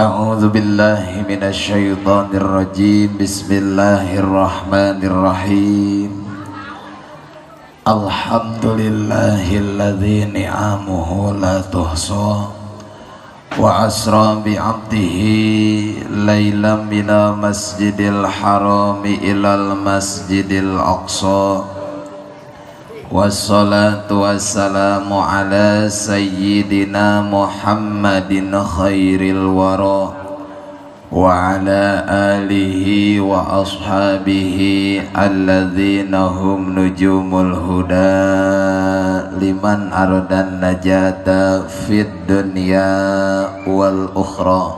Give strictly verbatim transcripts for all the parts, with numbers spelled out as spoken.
A'udzu billahi minasy syaithanir rajim. Bismillahirrahmanirrahim. Alhamdulillahilladzi ni'amuhu la tuhsa wa asra bi 'abdihi lailan minal masjidil harami ilal masjidil aqsa. Wassalatu wassalamu ala sayyidina Muhammadin khairil wara wa ala alihi wa ashabihi alladzina hum nujumul huda liman aradan najata fid dunya wal ukhra.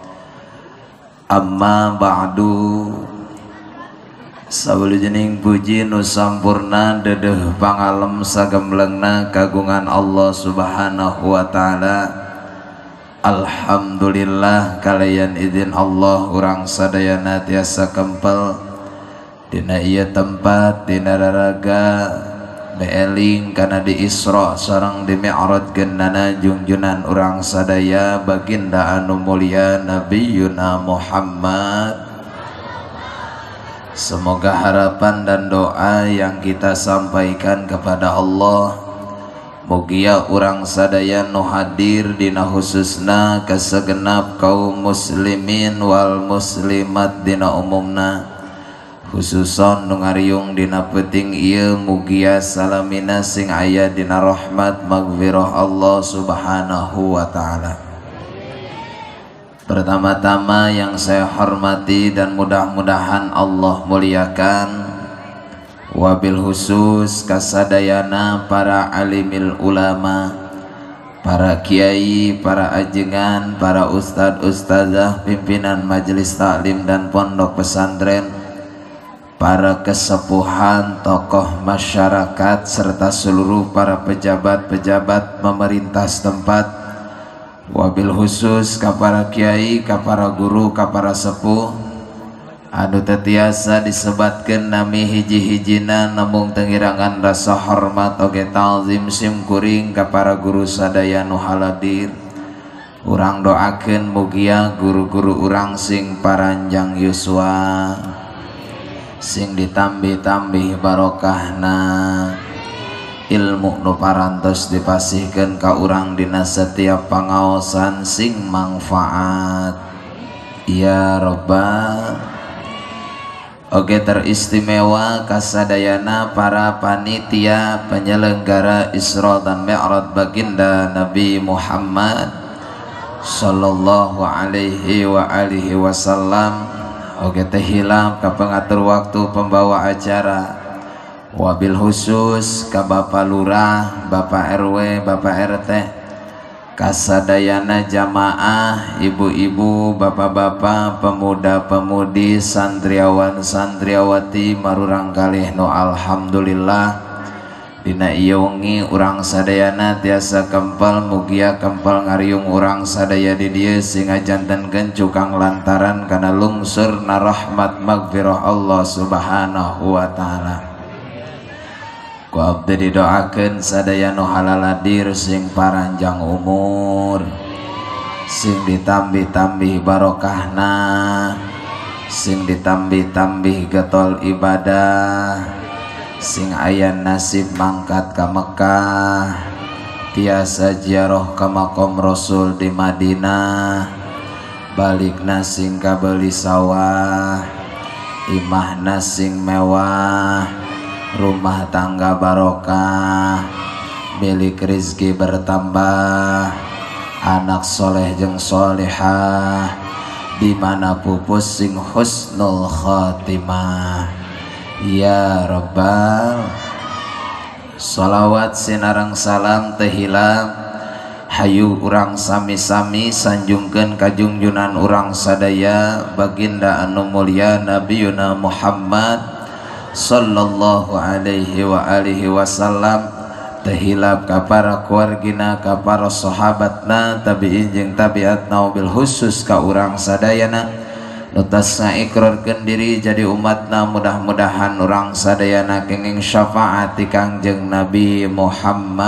Amma ba'du, sawijining puji nu sampurna dedeuh pangalem sagemlengna kagungan Allah Subhanahu wa taala. Alhamdulillah kalayan izin Allah urang sadayana tiasa kempel dina ieu tempat dina raraga beeling kana di Isra sareng di Mi'raj geunana junjunan urang sadaya baginda anu mulia Nabiyuna Muhammad. Semoga harapan dan doa yang kita sampaikan kepada Allah mugia urang sadaya nu hadir dina khususna kasegenap kaum muslimin wal muslimat dina umumna, khususon nu ngariung dina peuting ieu mugia salamina sing aya dina rahmat maghfirah Allah Subhanahu wa taala. Pertama-tama yang saya hormati dan mudah-mudahan Allah muliakan, wabil khusus kasadayana para alimil ulama, para kiai, para ajengan, para ustad ustazah, pimpinan majelis taklim dan pondok pesantren, para kesepuhan, tokoh masyarakat serta seluruh para pejabat-pejabat pemerintah setempat, wabil khusus ka para kiai, ka para guru, ka para sepuh anu tetiasa disebatkeun nami hiji-hijina namung tengirangan rasa hormat oge ta'zim sim kuring ka para guru sadaya nu haladir. Urang doakeun mugia guru-guru urang sing paranjang yuswa, sing ditambih-tambih barokahna ilmu nu parantos dipasihkeun ka urang dina setiap pangaosan sing manfaat ya Rabbal. Oge teristimewa kasadayana para panitia penyelenggara Isra dan Mi'raj baginda Nabi Muhammad sallallahu alaihi wa alihi wasallam. Oge teh hilap ka pengatur waktu pembawa acara, wabil khusus ka Bapak Lurah, Bapak R W, Bapak R T, kasadayana jamaah, ibu-ibu, bapak-bapak, pemuda-pemudi, santriawan santriawati marurang kalih nu alhamdulillah dina ieu wengi urang sadayana tiasa kempel mugia kempel ngariung urang sadaya di dieu sing ngajantenkeun cukang lantaran kana lungsurna rahmat maghfirah Allah Subhanahu wa taala. Ku abdi didoakeun sadaya nu halaladir sing paranjang umur, sing ditambih-tambih barokahna, sing ditambih-tambih getol ibadah, sing aya nasib mangkat ka Mekah, tiasa ziarah ka makom Rasul di Madinah, balikna sing kabeuli sawah, imahna sing mewah, rumah tangga barokah, milik rizki bertambah, anak soleh jeung solehah, dimana pupus sing husnul khatimah ya Rabbal. Salawat sinareng salam teu hilang hayu urang sami-sami sanjungkeun ka junjunan urang sadaya baginda anu mulia Nabiyuna Muhammad sallallahu alaihi wa alihi wasallam, tehilap ka para keluargina, ka para sahabatna, tabi'in jeung tabi'atna, bil khusus ka urang sadayana nu tas ngaikrarkeun diri jadi umatna. Mudah-mudahan urang sadayana kenging syafaat ti Kangjeng Nabi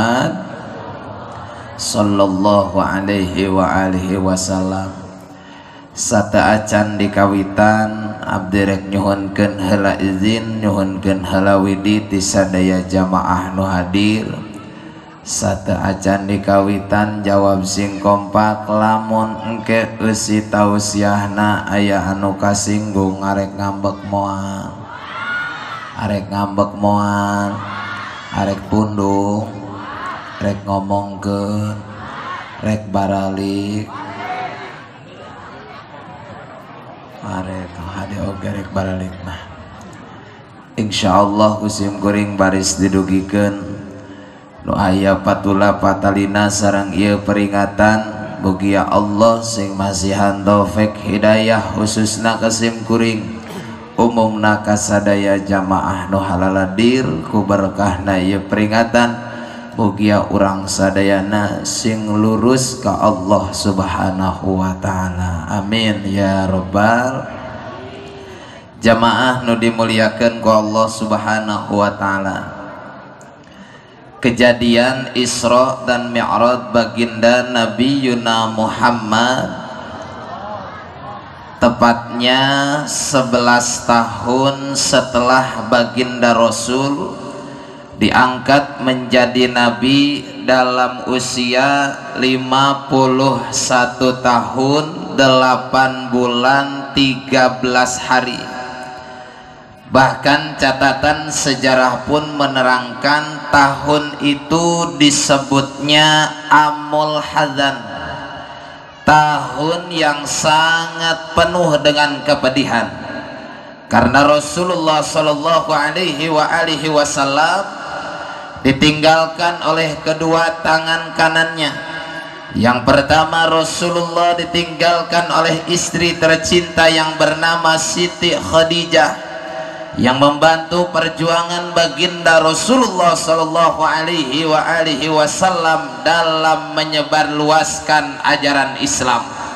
Muhammad sallallahu alaihi wa alihi wasallam. sata acan dikawitan abdi rek nyuhunkeun heula izin nyuhunkeun heula widi ti sadaya jamaah nu hadir. Sata acan dikawitan jawab sing kompak lamun engke eusi tausiahna aya anu kasinggung arek ngambek moal arek ngambek moal arek pundung rek ngomongkeun rek baralik arek hade oge rek baralik mah insyaallah usim kuring baris didugikeun nu aya patula patalina sareng ieu peringatan mugia Allah sing masihan taufik hidayah khususna kasim kuring umumna kasadaya jamaah nu halaladir ku berkahna ieu peringatan mugia urang sadayana sing lurus ka Allah subhanahu wa ta'ala amin ya rabbal jamaah nu dimuliakeun ku Allah subhanahu wa ta'ala. Kejadian Isra dan Mi'raj baginda Nabi Yuna Muhammad tepatnya sebelas tahun setelah baginda Rasul diangkat menjadi nabi dalam usia lima puluh satu tahun delapan bulan tiga belas hari. Bahkan catatan sejarah pun menerangkan tahun itu disebutnya Amul Hazan, tahun yang sangat penuh dengan kepedihan, karena Rasulullah Shallallahu Alaihi Wasallam ditinggalkan oleh kedua tangan kanannya. Yang pertama, Rasulullah ditinggalkan oleh istri tercinta yang bernama Siti Khadijah yang membantu perjuangan baginda Rasulullah Shallallahu Alaihi Wasallam dalam menyebarluaskan ajaran Islam.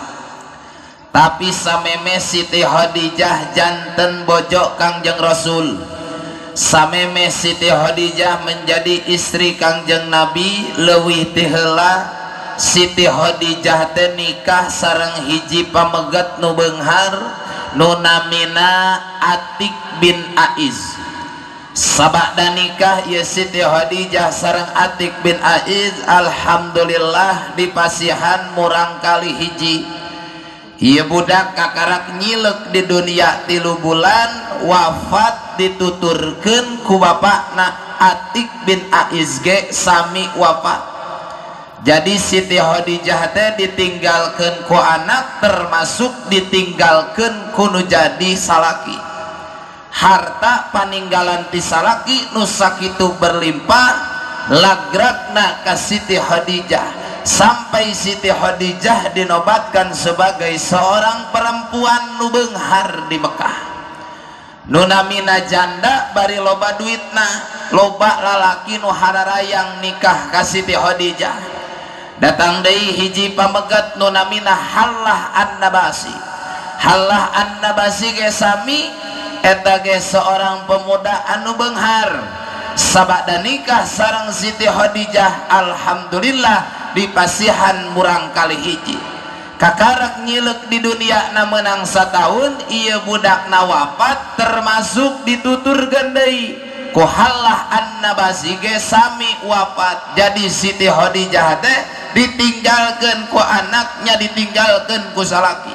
Tapi sameme Siti Khadijah janten bojo Kangjeng Rasul, sameme Siti Khadijah menjadi istri Kangjeng Nabi leuwih ti heula Siti Khadijah teh nikah sareng hiji pamegat nu beunghar nu namina Atik bin Aiz. Sabada nikah ya Siti Khadijah sareng Atik bin Aiz alhamdulillah dipasihan murang kali hiji. Ieu budak kakarak nyilek di dunia tilu bulan wafat dituturkeun ku bapakna Atik bin Aiz ge sami wafat. Jadi Siti Khadijah teh ditinggalkeun ku anak termasuk ditinggalkeun ku nu jadi salaki. Harta paninggalan ti salaki nu sakitu berlimpah lagragna ka Siti Khadijah sampai Siti Khadijah dinobatkan sebagai seorang perempuan nu beunghar di Mekah. Nu namina janda bari loba duitna, loba lalaki nu hararayang nikah ka Siti Khadijah. Datang deui hiji pamegat nu namina Hallah An-Nabasi. Hallah An-Nabasi ge sami eta ge seorang pemuda anu beunghar. Sabada nikah sareng Siti Khadijah alhamdulillah dipasihan murang kali hiji. Kakarak nyilek di dunia na menang sataun ieu budakna wafat termasuk dituturkeun deui ku Hallah An-Nabasi ge sami wafat. Jadi Siti Khadijah teh ditinggalkeun ku anaknya, ditinggalkeun ku salaki.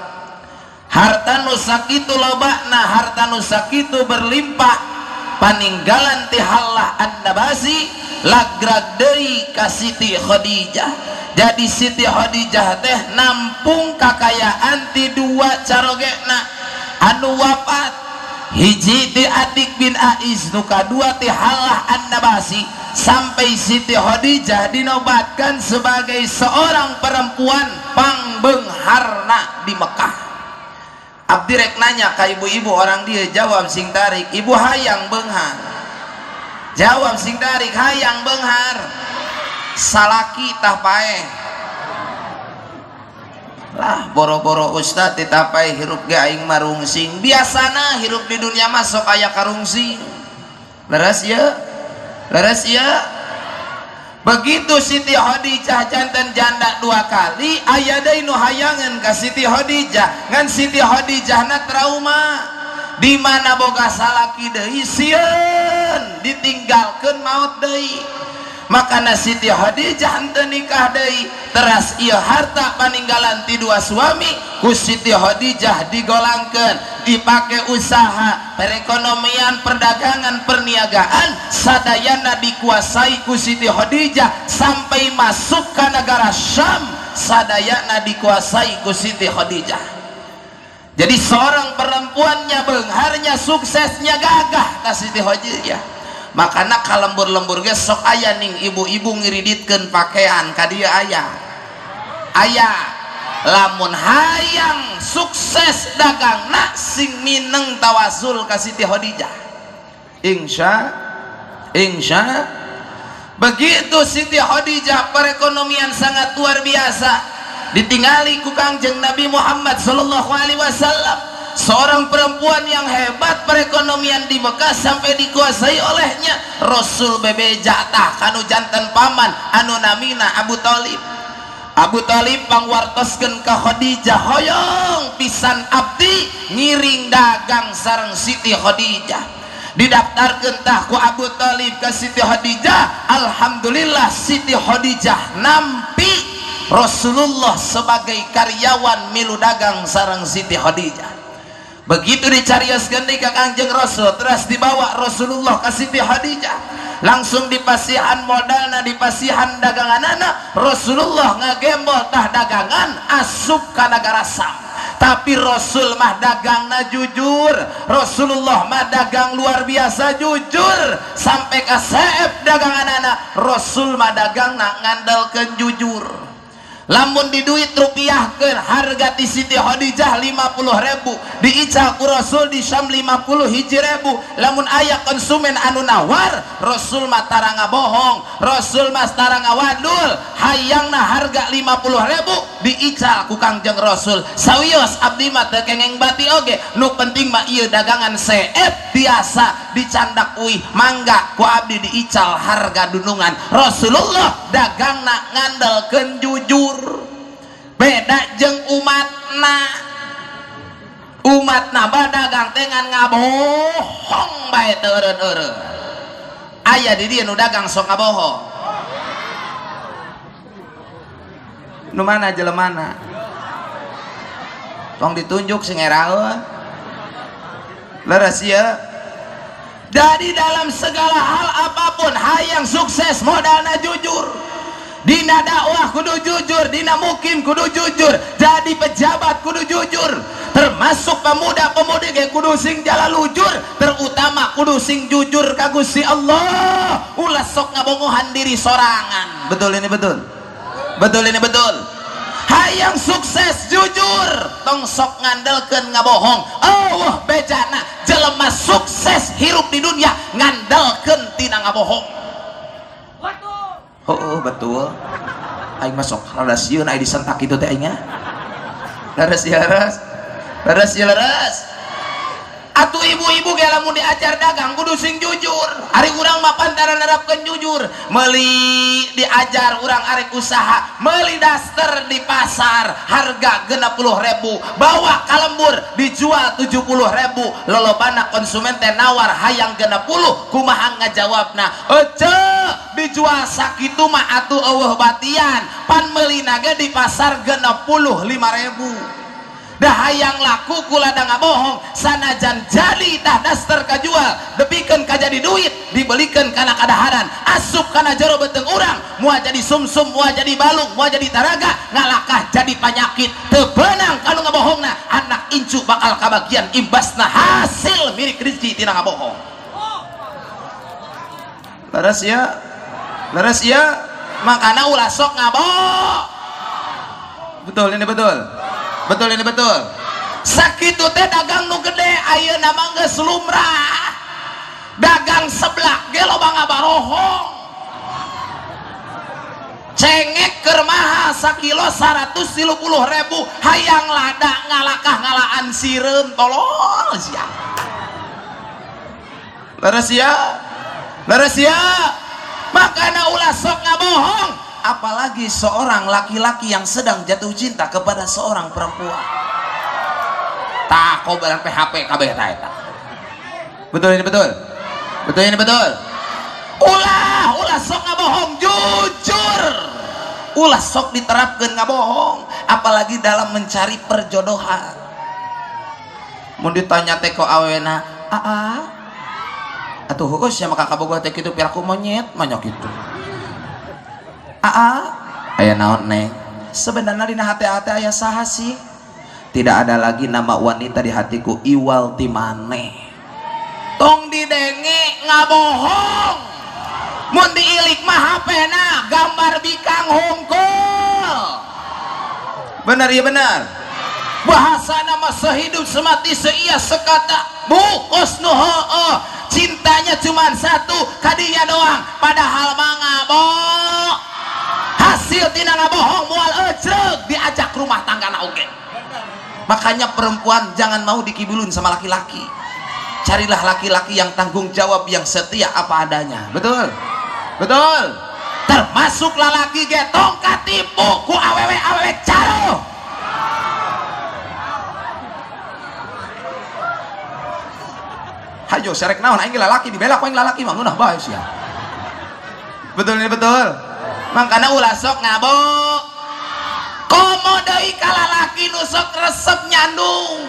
Harta nu sakitu lobana, harta nu sakitu berlimpah paninggalan ti Hallah An-Nabasi lagrag deui ka Siti Khadijah. Jadi Siti Khadijah teh nampung kakayaan ti dua carogena anu wafat, hiji ti Atik bin Aiz, nu kadua ti Hallah An-Nabasi. Sampai Siti Khadijah dinobatkan sebagai seorang perempuan pangbeungharna di Mekah. Abdi rek nanya ka ibu-ibu orang dia, jawab sing tarik, ibu hayang beunghar. Jawab sing tarik, hayang beunghar. Salaki tah paeh. Lah boro-boro ustad titapai hirup ge aing marungsing. Biasana hirup di dunia mah sok aya karungsing. Leres ya? Leres ya? Begitu Siti Khadijah jantan janda dua kali aya deui nu hayangan ka Siti Khadijah ngan Siti Khadijah na trauma di mana boga salaki deui sieun ditinggalkeun maot deui makana Siti Khadijah henteu nikah deui teras ieu harta paninggalan ti dua suami ku Siti Khadijah digolangkeun dipake usaha perekonomian perdagangan perniagaan sadayana dikuasai ku Siti Khadijah sampai masuk ke negara Syam sadayana dikuasai ku Siti Khadijah. Jadi seorang perempuannya beungharnya suksesnya gagah ka Siti Khadijah makana kalembur-lembur ge sok aya ning ibu-ibu ngiriditkeun pakaian ka dieu aya aya lamun hayang sukses dagangna sing mineng tawasul ka Siti Khadijah insya insya begitu Siti Khadijah perekonomian sangat luar biasa ditingali ku Kangjeng Nabi Muhammad sallallahu alaihi wasallam seorang perempuan yang hebat perekonomian di Mekah sampai dikuasai olehnya Rasul bebeja tah kanu janten paman anu namina Abu Thalib. Abu Thalib pangwartoskeun ka Khadijah hoyong pisan abdi ngiring dagang sareng Siti Khadijah didaftarkeun tah ku Abu Thalib ka Siti Khadijah. Alhamdulillah Siti Khadijah nampi Rasulullah sebagai karyawan milu dagang sareng Siti Khadijah. Begitu dicarioskeun deui ka Kangjeng Rasul terus dibawa Rasulullah ka Siti Khadijah langsung dipasihan modalna dipasihan daganganana Rasulullah ngagembol tah dagangan asup ka negara Sam tapi Rasul mah dagangna jujur Rasulullah mah dagang luar biasa jujur sampai ka seep daganganana Rasul mah dagangna ngandalkeun jujur lamun di duit rupiahkeun harga ti Siti Khadijah lima puluh ribu diical ku Rasul di Syam lima puluh hiji ribu lamun aya konsumen anu nawar Rasul mah tara ngabohong Rasul mah tara ngawadul hayangna harga lima puluh ribu diical ku Kangjeng Rasul sawios abdi mah teu kengeng bati oge nu penting mah ieu dagangan seep biasa dicandak uih mangga ku abdi diical harga dunungan Rasulullah dagangna ngandalkeun jujur beda jeung umatna umatna badagang tengan ngabohong bae teu eureun-eureun aya di dieu nu dagang sok ngabohong nu mana jelemana tong ditunjuk sing eraeun leres ieu. Jadi dalam segala hal apapun hayang sukses modalna jujur dina dakwah kudu jujur dina mukim kudu jujur jadi pejabat kudu jujur termasuk pemuda-pemudi ge kudu sing jala lujur terutama kudu sing jujur ka Gusti Allah ulah sok ngabongohan diri sorangan. Betul ini betul betul ini betul hayang sukses jujur tong sok ngandelkeun ngabohong Allah bejana jelema sukses hirup di dunia ngandelkeun tina ngabohong. Oh, oh betul aing masuk leres ieu aya disentak kitu teh aing leres ya leres leres ya leres atuh ibu-ibu ge lamun diajar dagang kudu sing jujur ari urang mah pantaran nerapkeun jujur meuli diajar urang arek usaha meuli daster di pasar harga genep puluh ribu bawa ka lembur dijual tujuh puluh ribu lolobana konsumen teh nawar hayang genep puluh kumaha ngajawabna ece dijual sakitu mah atuh eueuh batian pan meulina ge di pasar genep puluh lima ribu dah hayang laku kulada ngabohong sanajan jadi tah daster kajual depikeun ka jadi duit dibelikeun kana kadaharan asup kana jero beuteung urang moal jadi sumsum moal jadi balung moal jadi taraga ngalakah jadi panyakit teu beunang kanu ngabohongna anak incu bakal kabagian imbasna hasil mirik rezeki tina ngabohong. Leres ya leres ya makana ulah sok ngabohong. Betul ini betul betul ini betul sakitu teh dagang nu gede ayeuna mah geus lumrah dagang seblak ge loba ngabarohong cengek keur mahal sakilo seratus tilu puluh ribu hayang lada ngalakah ngalaan sireum tolol sia leres ya leres ya makana ulah sok ngabohong, apalagi seorang laki-laki yang sedang jatuh cinta kepada seorang perempuan. Tak kau barang P H P kabeh eta. Betul ini betul. Betul ini betul. Ulah, ulah sok ngabohong, jujur. Ulah sok diterapkan ngabohong, apalagi dalam mencari perjodohan. Mau ditanya teh ko awena, aa, atuh heus ya maka kabogoh teh kitu piraku monyet, manyok kitu. Aa, aya naon neng? Sebenarnya dina hati-hati aya saha sih? Tidak ada lagi nama wanita di hatiku iwal timane. Tong didenge ngabohong. Mun diilik mah H P-na gambar bikang hungkul. Benar ya benar. Bahasa nama sehidup semati seia sekata bukos nu heueuh. Cintanya cuma satu kadinya doang, padahal mah ngaboh. Hasil tina ngabohong moal ecreug diajak rumah tanggana oge. Makanya perempuan jangan mau dikibulun sama laki-laki. Carilah laki-laki yang tanggung jawab, yang setia apa adanya. Betul? Betul? Termasuk lalaki ge tong katipu ku awewe-awewe caro. Hayo serek naon aing lalaki dibela ku aing lalaki mah ngeunah bae sia. Betul ini betul. Makana ulah sok ngabo. Komo deui ka lalaki nu sok resep nyandung.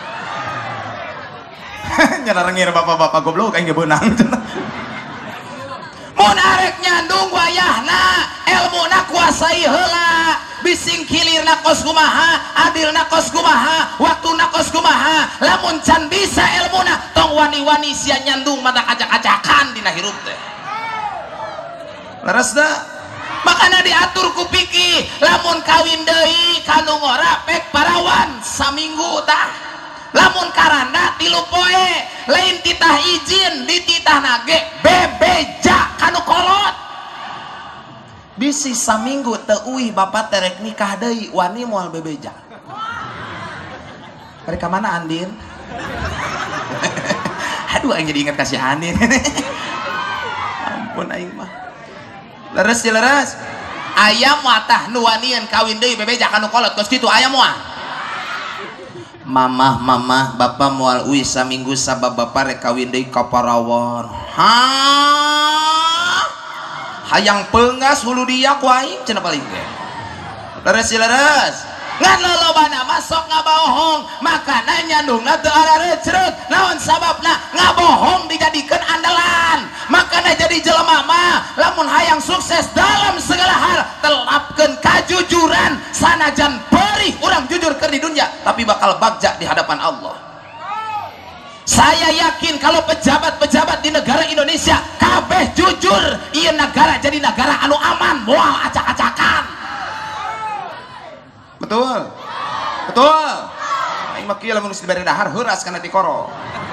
Nyana rengir bapak-bapak goblok aing beunang. Mun arek nyandung wayahna elmuna kuasai heula, bising kilirna kos kumaha, adilna kos kumaha, waktuna kos kumaha. Lamun can bisa elmuna tong wani-wani sia nyandung mata acak-acakan dina hirup teh. Leres da? Makana diatur ku piki, lamun kawin deui kanu ngora pek parawan saminggu tah. Lamun karanda tilu poe lain titah izin di titah nage bebeja kanu kolot bisi saminggu teu uih bapak terek nikah deui wani moal bebeja. Bari ka mana Andin? Aduh aing jadi inget kasih Andin. Ampun aing mah. Leres ya leres. Aya moal tah nu wanian kawin deui bebeja kanu kolot geus kitu aya moal. Mamah mamah bapak moal uih saminggu sabab bapak rek kawin deui ka parawan. Hah? Hayang peungas hulu dia ku aing cenah paling ge. Leres leres. Ngan lolobana masok ngabohong, makana nyandungna teu ada recreut. Naon sababna? Ngabohong dijadikeun andalan. Makana jadi jelema mah lamun hayang sukses dalam segala hal telapkeun kajujuran. Sanajan perih urang jujur keur di dunia, tapi bakal bagja di hadapan Allah. Saya yakin kalau pejabat-pejabat di negara Indonesia kabeh jujur, ieu negara jadi negara anu aman, moal acak-acakan. Betul, betul. Aing mah kieu lamun geus dibere dahar heuras kana ti koro.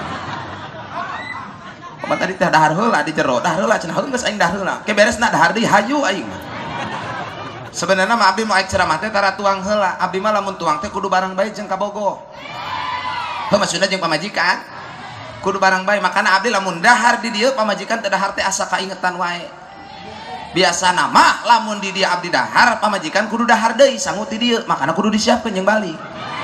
Kapan tadi teh dahar heula di jero, dahar heula cenah geus aing dahar heula. Ke beresna dahar deui hayu aing. Sebenarnya mah abdi mau aik ceramah teh tara tuang heula. Abdi mah lamun tuang teh kudu barang bae jeung kabogoh. Heuh maksudna jeung pamajikan. Kudu barang bae, makana abdi lamun dahar di dieu pamajikan teh dahar teh asa kaingetan wae. Biasa nama lamun di dia abdi dahar pamajikan kudu dahar deui sangut di dieu, makana kudu disiapkeun jeung balik.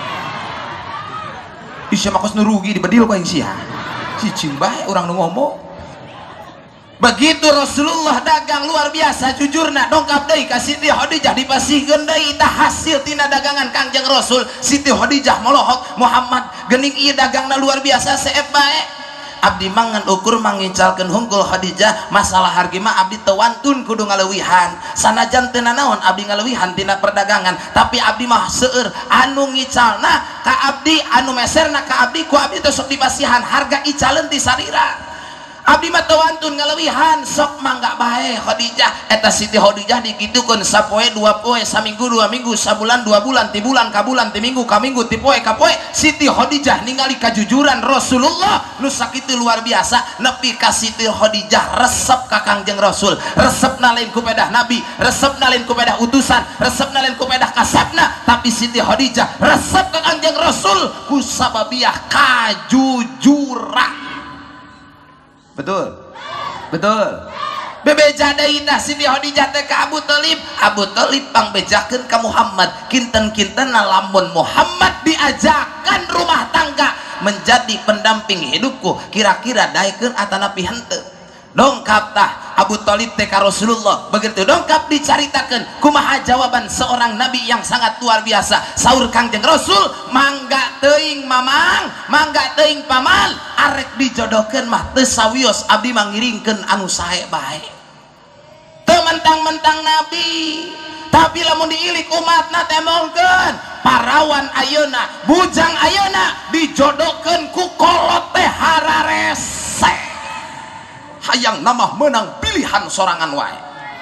Isya makos nu rugi dibedil ku aing sia. Cicing bae urang nu ngomong. Begitu Rasulullah dagang luar biasa jujurna dongkap deui ka Siti Khadijah dipasihkeun deui tah hasil tina dagangan Kangjeng Rasul. Siti Khadijah molohok Muhammad geuning ieu dagangna luar biasa seep bae. Abdi mangan ukur mangicalkeun hungkul Khadijah masalah hargi mah abdi teu wantun kudu ngaleuwihan. Sanajan teu naon abdi ngaleuwihan tina perdagangan, tapi abdi mah seueur anu ngicalna ka abdi anu meserna ka abdi ku abdi teh sok dipasihan harga icaleun ti sarira. Abdi mah teu wantun ngaleuwihan sok mangga bae Khadijah. Eta Siti Khadijah dikitukeun sapoe dua poe saminggu dua minggu sabulan dua bulan ti bulan ka bulan ti minggu ka minggu ti poe ka poe. Siti Khadijah ningali kajujuran Rasulullah nu sakitu luar biasa nepi ka Siti Khadijah resep ka Kangjeng Rasul. Resepna lain ku pedah Nabi, resepna lain ku pedah utusan, resepna lain ku pedah kasabna, tapi Siti Khadijah resep ka Kangjeng Rasul ku sababiah kajujuran. Betul, betul. bebeja deui tah Siti Khadijah teh ka Abu Thalib. Abu Thalib pangbejakeun ka Muhammad, kinten-kintenna lamun Muhammad diajakan rumah tangga menjadi pendamping hidupku, kira-kira daekeun atanapi henteu. Dongkap tah Abu Thalib teh ka Rasulullah, begitu dongkap dicaritakeun kumaha jawaban seorang nabi yang sangat luar biasa. Saur Kangjeng Rasul, mangga teuing mamang, mangga teuing paman, arek dijodohkeun mah teu sawios abdi mangiringkeun anu sae bae. Teu mentang-mentang nabi, tapi lamun diilik umatna teh mongkeun parawan ayeuna, bujang ayeuna dijodohkeun ku kolot teh hararese. Hayang nama menang pilihan sorangan wae.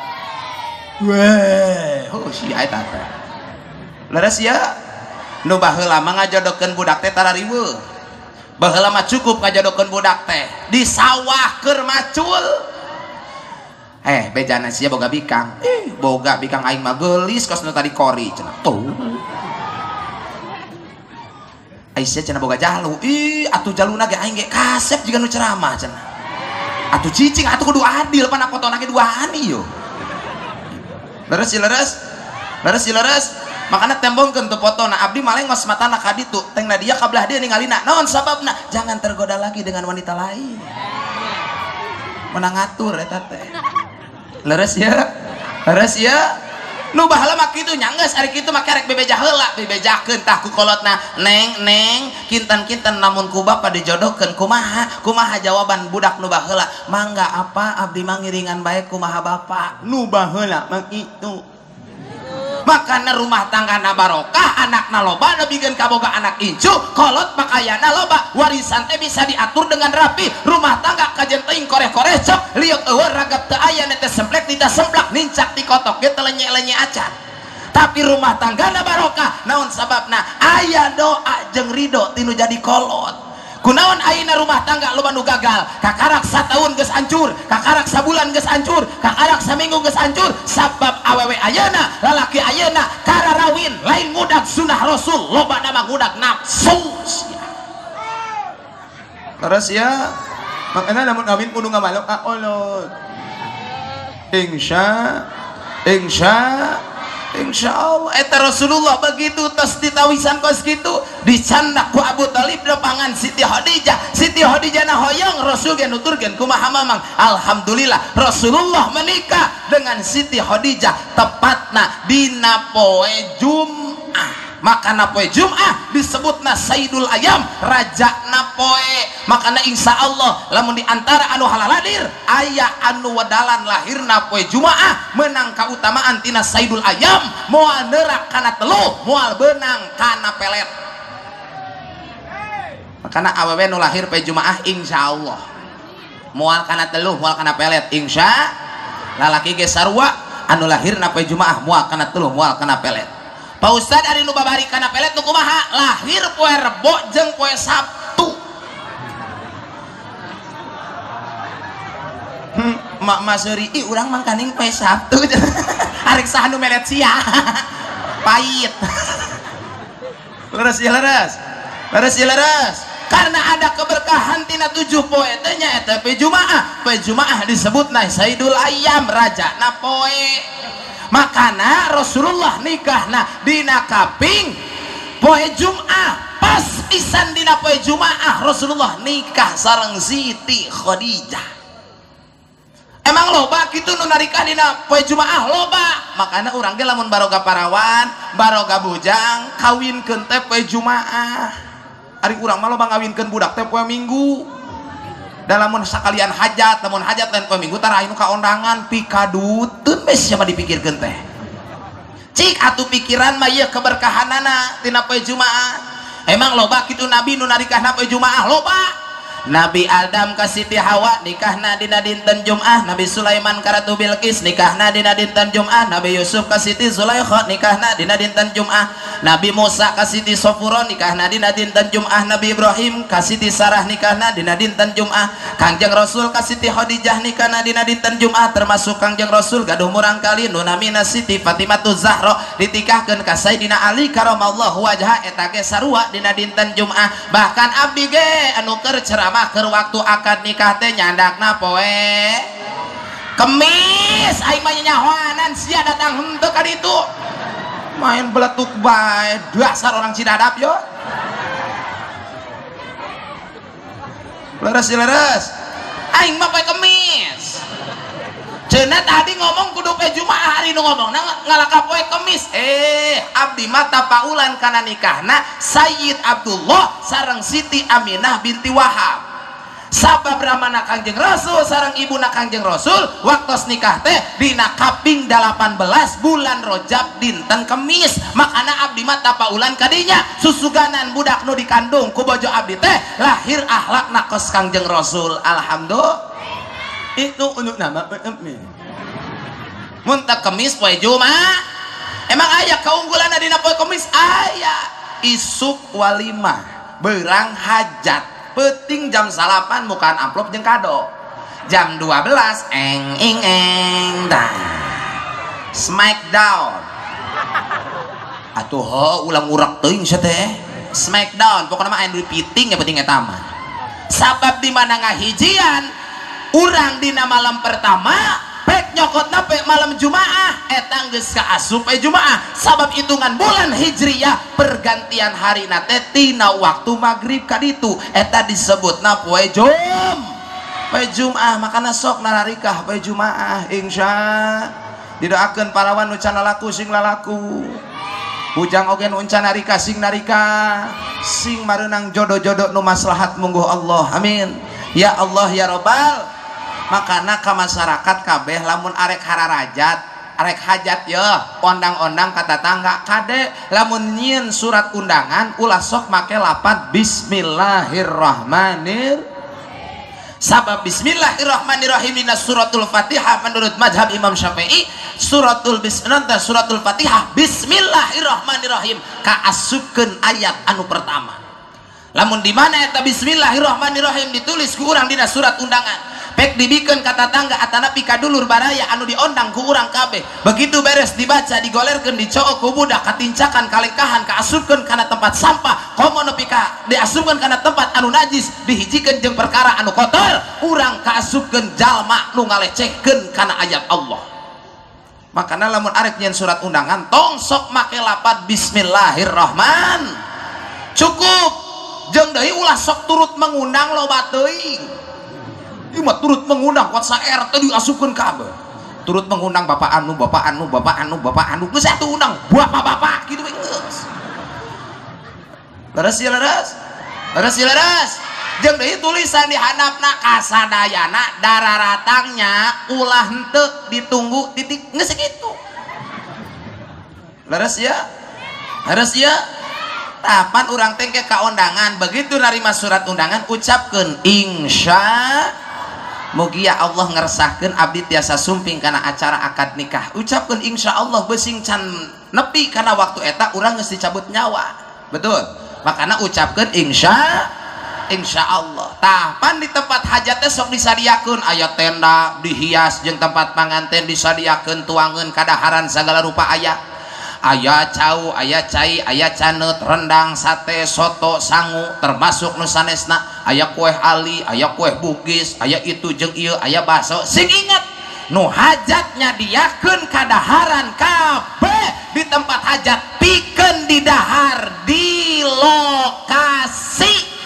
Weh, oh sia eta teh. Leres ya, nu baheula mah ngajodokeun budak teh tara riweuh. Baheula mah cukup ngajodokeun budak teh di sawah keur macul. Eh, bejana sia boga bikang. Eh, boga bikang aing mah geulis kos nu tadi kori cenah. Tuh. Aisyah cenah boga jalu. Ih, atuh jaluna ge aing ge kasep jiga nu ceramah cenah. Atuh cicing, atuh kudu adil pana fotona ge duaan ieu. Leres si leres. Leres si leres. Makana tembongkeun teu fotona abdi maleng ngos matana ka ditu, tengna dia ka belah dia ningalina. Naon sababna? Jangan tergoda lagi dengan wanita lain. Menang ngatur eta teh. Leres ya. Leres ya. Nu baheula mah kitu nya geus ari kitu mah karek bebeja heula, bebejakeun tah ku kolotna, neng neng kinten-kinten namun ku bapa dijodohkeun kumaha? Kumaha jawaban budak nu baheula? Mangga apa abdi mah ngiringan bae kumaha bapa? Nu baheula mah kitu. Makana rumah tanggana barokah, anakna loba, nebikeun kaboga anak incu, kolot pakaiana loba, warisan teh bisa diatur dengan rapi, rumah tangga kajen teuing koreh-koreh cok, liuk eueur ragap teu aya teh semplek tidak semplak, nincak dikotok ge teu lenye-lenye acan. Tapi rumah tanggana barokah, naon sababna? Aya doa jeung ridho tinu jadi kolot. Kunaon ayeuna rumah tangga loba nu gagal, kakarak sataun geus hancur, kakarak sabulan geus hancur, kakarak saminggu geus hancur, sabab awewe ayeuna, lalaki ayeuna kararawin lain ngudak sunah Rasul, loba nama ngudak nafsu. Terus ya, makanya namun kawin kudu ngamalok aolot. Insya, insya, insya Allah. Eta Rasulullah begitu tos ditawisan kos gitu, dicandak ku Abu Thalib depangan Siti Khadijah. Siti Khadijah na hoyong Rasul ge nuturkeun kumaha mamang. Alhamdulillah Rasulullah menikah dengan Siti Khadijah tepatna dina poe Jumat. Makana poe Jumat disebutna Sayyidul Ayam, raja na poe. Makana insya Allah lamun diantara anu halaladir aya anu wadalan lahirna poe Jumat menang kautamaan tina Sayyidul Ayam, moal neurak kana telu, moal beunang kana pelet. Makana awewe nu lahir poe Jumat insya Allah moal kana telu, moal kana pelet insya. Lalaki ge sarua anu lahirna poe Jumat moal kana telu, moal kana pelet. Pak Ustad ari nu babari kana pelet nu kumaha? Lahir poe Rebo jeung poe Sabtu. Hmm, mak maseri ih urang mangkaning poe Sabtu. Arek saha nu melet sia. Pait. Leres ya leres. Leres ya leres. Karena ada keberkahan tina tujuh poe teh nya eta poe Jumaah. Poe Jumaah disebutna Sayyidul Ayyam, raja na poe. Makana Rasulullah nikahna dina kaping poe Jumat, pas pisan dina poe Jumaah Rasulullah nikah sareng Siti Khadijah. Emang loba kitu nu narikah dina poe Jumaah loba. Makana urang ge lamun baroga parawan, baroga bujang kawinkeun teh poe Jumaah. Ari urang mah loba ngawinkeun budak teh poe Minggu. Dalamun sakalian hajat, namun hajat lain poe Minggu tara anu kaondangan pikaduteun bes sia mah dipikirkeun teh. Cik atuh pikiran mah ieu keberkahanana tina poe Jumaah. Emang loba kitu nabi nu narikahna poe Jumaah loba. Nabi Adam ka Siti Hawa nikahna dina dinten Jumaah, Nabi Sulaiman ka Ratu Bilqis nikahna dina dinten Jumaah, Nabi Yusuf ka Siti Zulaikha nikahna dina dinten Jumaah, Nabi Musa ka Siti Sofuro nikahna dina dinten Jumaah, Nabi Ibrahim ka Siti Sarah nikahna dina dinten Jumaah, Kangjeng Rasul ka Siti Khadijah nikahna dina dinten Jumaah, termasuk Kangjeng Rasul gaduh murang kali nu namina Siti Fatimatu Zahra ditikahkeun ka Sayyidina Ali karamallahu wajha eta ge sarua dina dinten Jumaah. Bahkan abdi ge anu keur ceramah keur waktu akad nikah teh nyandakna poe Kemis aing mah nyahoanan sia datang henteu ka ditu main beletuk bae dasar orang Cidadap yo leres leres aing mah poe Kemis cenah tadi ngomong kudu poe Jumaah hari nu ngomong nah ngalaka poe Kemis eh abdi mah tapaulan kana nikahna Sayyid Abdullah sareng Siti Aminah binti Wahab sabab ramana Kangjeng Rasul sareng ibuna Kangjeng Rasul waktos nikah teh dina kaping delapan belas bulan Rajab dinten Kemis makana abdi mah tapaulan kadinya susuganan budak nu dikandung ku bojo abdi teh lahir akhlak nakos Kangjeng Rasul alhamdulillah itu untuk nama mun teu Kemis poe Jumaah emang aya kaunggulan dina poe Kemis aya isuk walimah beurang hajat penting jam salapan mukaan amplop jeung kado jam dua belas eng ing eng dah smackdown atuh ho ulang urak teuing sia teh smackdown pokona mah aya nu piting ya penting eta mah sabab di mana ngahijian urang dina malam pertama pek nyokotna pek malam Jumaah eta geus kaasup poe Jumaah sabab hitungan bulan Hijriyah pergantian hari nate tina waktu maghrib ka ditu eta disebutna poe Jum poe Jumaah makana sok nararikah poe Jumaah insya didoakeun parawan nu can lalaku sing lalaku ujang oge nu can narika sing narika sing mareunang jodoh-jodoh nu maslahat mungguh Allah amin ya Allah ya Rabbal makana ka masyarakat kabeh lamun arek hararajat arek hajat ya ondang-ondang kata tangga kade lamun nyieun surat undangan ulah sok make lapat bismillahirrahmanirrahim sabab bismillahirrahmanirrahim dina suratul Fatihah menurut mazhab Imam Syafi'i suratul bismillah suratul Fatihah bismillahirrahmanirrahim kaasupkeun ayat anu pertama lamun di mana eta bismillahirrahmanirrahim ditulis ku urang dina surat undangan pek dibikeun kata tangga atana pika dulur baraya anu diondang ku urang kabeh begitu beres dibaca digolerkeun dicook ku budak katincakan kalengkahan kaasupkeun kana tempat sampah komo nepi ka diasupkeun kana tempat anu najis dihijikeun jeung perkara anu kotor urang kaasupkeun jalma nu ngalecehkeun kana ayat Allah makana lamun arek nyen surat undangan tong sok make lapat bismillahirrahman cukup jeung deui ulah sok turut mengundang loba teuing cuma turut mengundang kuat saer tadi asupkeun kabeh turut mengundang bapak anu bapak anu bapak anu bapak anu geus atuh undang bapak-bapak kitu we geus leres ya leres leres ya leres jeung deui tulisan di handapna kasadayana dararatangnya ulah henteu ditunggu titik geus sakitu leres ya leres ya tapan urang teh ke kaundangan begitu narima surat undangan ucapkeun insya mugi ya Allah ngeresahkeun abdi tiasa sumping kana acara akad nikah ucapkeun insyaallah besing can nepi kana waktu eta urang geus dicabut nyawa betul makana ucapkeun insya insyaallah tapan di tempat hajat teh sok disadiakeun aya tenda dihias jeung tempat panganten disadiakeun tuangeun kadaharan sagala rupa aya aya cau aya cai aya caneut rendang sate soto sangu termasuk nu sanesna aya kueh ali aya kueh bugis aya itu jeung ieu aya bakso sing inget nu hajatnya diakeun kadaharan kabeh di tempat hajat pikeun di dahar di lokasi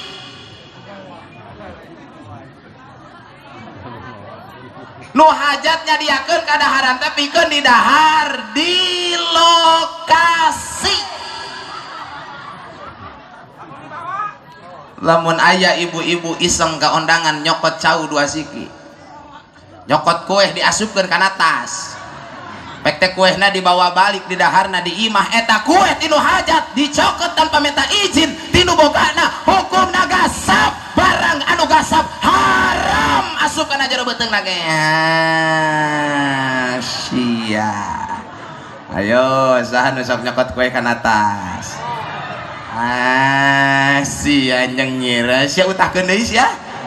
nu hajatnya diakeun kadaharan teh pikeun di dahar di lokasi lamun aya ibu-ibu iseng ka undangan nyokot cau dua siki nyokot kue diasupkeun kana tas pek teh kuehna dibawa balik di daharna diimah eta kue tinu hajat dicokot tanpa minta izin tinu bogana hukumna gasap barang anu gasap haram asupkeun ka jero beuteungna ge sia ayo saha nu sok nyokot kue kana tas ah sia nyengir sia utahkeun deui sia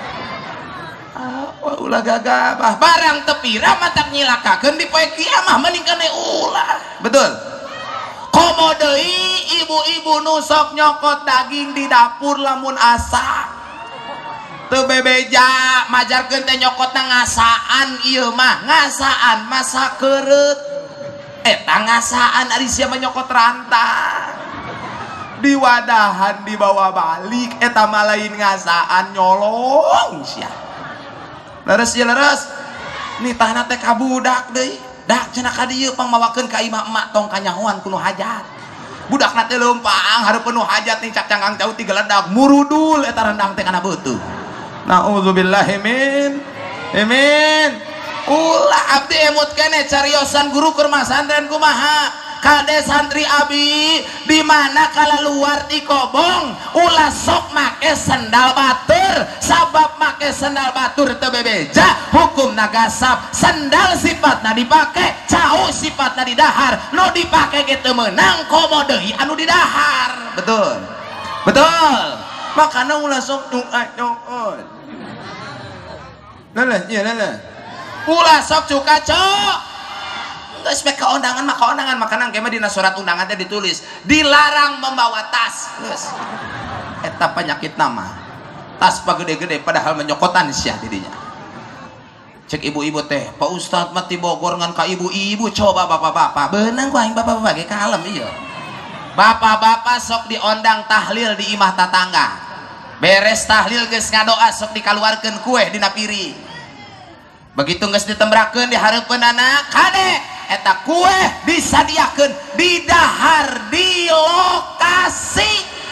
wah ulah gagabah barang tepira matak nyilakakeun di poe kiamah mending kana ulah betul komo deui ibu-ibu nu sok nyokot daging di dapur lamun asa teu bebeja majarkeun teh nyokotna ngasaan ieu mah ngasaan masa keureup eta ngasaan ari sia mah nyokot rantang diwadahan dibawa balik eta mah lain ngasaan nyolong sia leres ieu leres nitahna teh ka budak deui dak cenah ka dieu pangmawakeun ka imah emak tong kanyahoan kuno hajat budak nate leumpang hareup penuh hajat nih cak cangkang jauh tiga ledak murudul eta rendang teh kana beuteung naudzubillahi min amin ulah abdi emut kene cariosan guru keur masantren kumaha kade santri abi di mana kala luar di kobong ulah sok make sendal batur sabab make sendal batur teu bebeja hukum nagasap sendal sifatna dipake cau sifatna didahar no dipake gitu menang komo deui anu didahar betul betul makana ulah sok nyuat nyokot leuleuh ieu leuleuh ulah sok cuka cok geus make undangan mah undangan makanan kemah dina surat undangan teh ditulis dilarang membawa tas geus eta penyakit nama tas pagede-gede padahal menyokotan sia didinya cek ibu-ibu teh Pak Ustad mah ti Bogor ngan ka ibu-ibu coba bapak-bapak beunang ku aing bapak-bapak ge kalem ieu bapak-bapak sok diondang tahlil di imah tatangga beres tahlil geus ngadoa sok dikaluarkeun kue dina piring begitu geus ditembrakeun di hareupeun anak kade eta kue disadiakeun di dahar di lokasi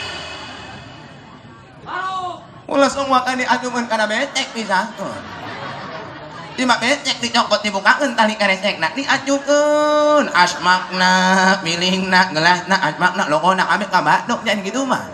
ulah semua kani ajuman kana becek pisan ima becek dicokot dibukakeun tali karecekna diajukeun asmakna milingna gelasna asmakna logona kami ka badok jan kitu mah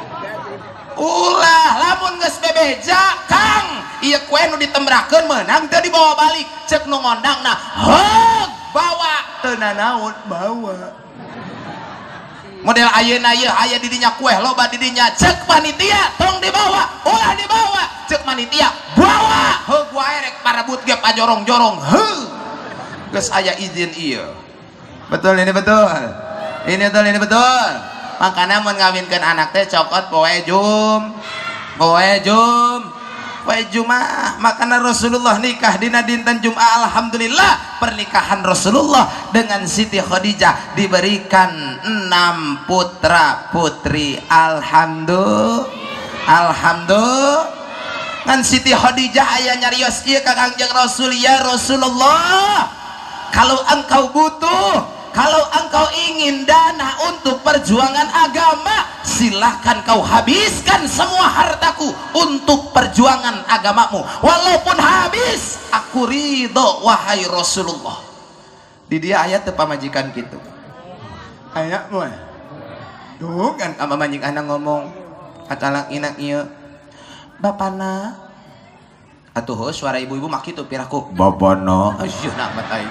ulah lamun geus bebeja Kang ieu kue nu ditembrakeun meunang teu dibawa balik ceuk nu ngondangna heug bawa teu nanaon bawa model ayeuna ieu aya di dinya kue loba di dinya ceuk panitia tong dibawa ulah dibawa ceuk panitia bawa heug wae rek parebut ge pajorong-jorong heug geus aya izin ieu betul ini betul ini betul ini betul makana mun ngawinkeun anak teh cokot poe jum poe jum poe Jumaah makana Rasulullah nikah dina dinten Jumaah alhamdulillah pernikahan Rasulullah dengan Siti Khadijah diberikan enam putra putri alhamdulillah alhamdulillah ngan Siti Khadijah aya nyarios ieu ka Kangjeng Rasul ya Rasulullah kalau engkau butuh kalau engkau ingin dana untuk perjuangan agama silahkan kau habiskan semua hartaku untuk perjuangan agamamu walaupun habis aku ridho wahai Rasulullah di dia ayat teu pamajikan gitu ayat mah tuh kan ama majikan ngomong katalak inak ieu bapana atuh suara ibu-ibu mah kitu piraku bapana asyuna batai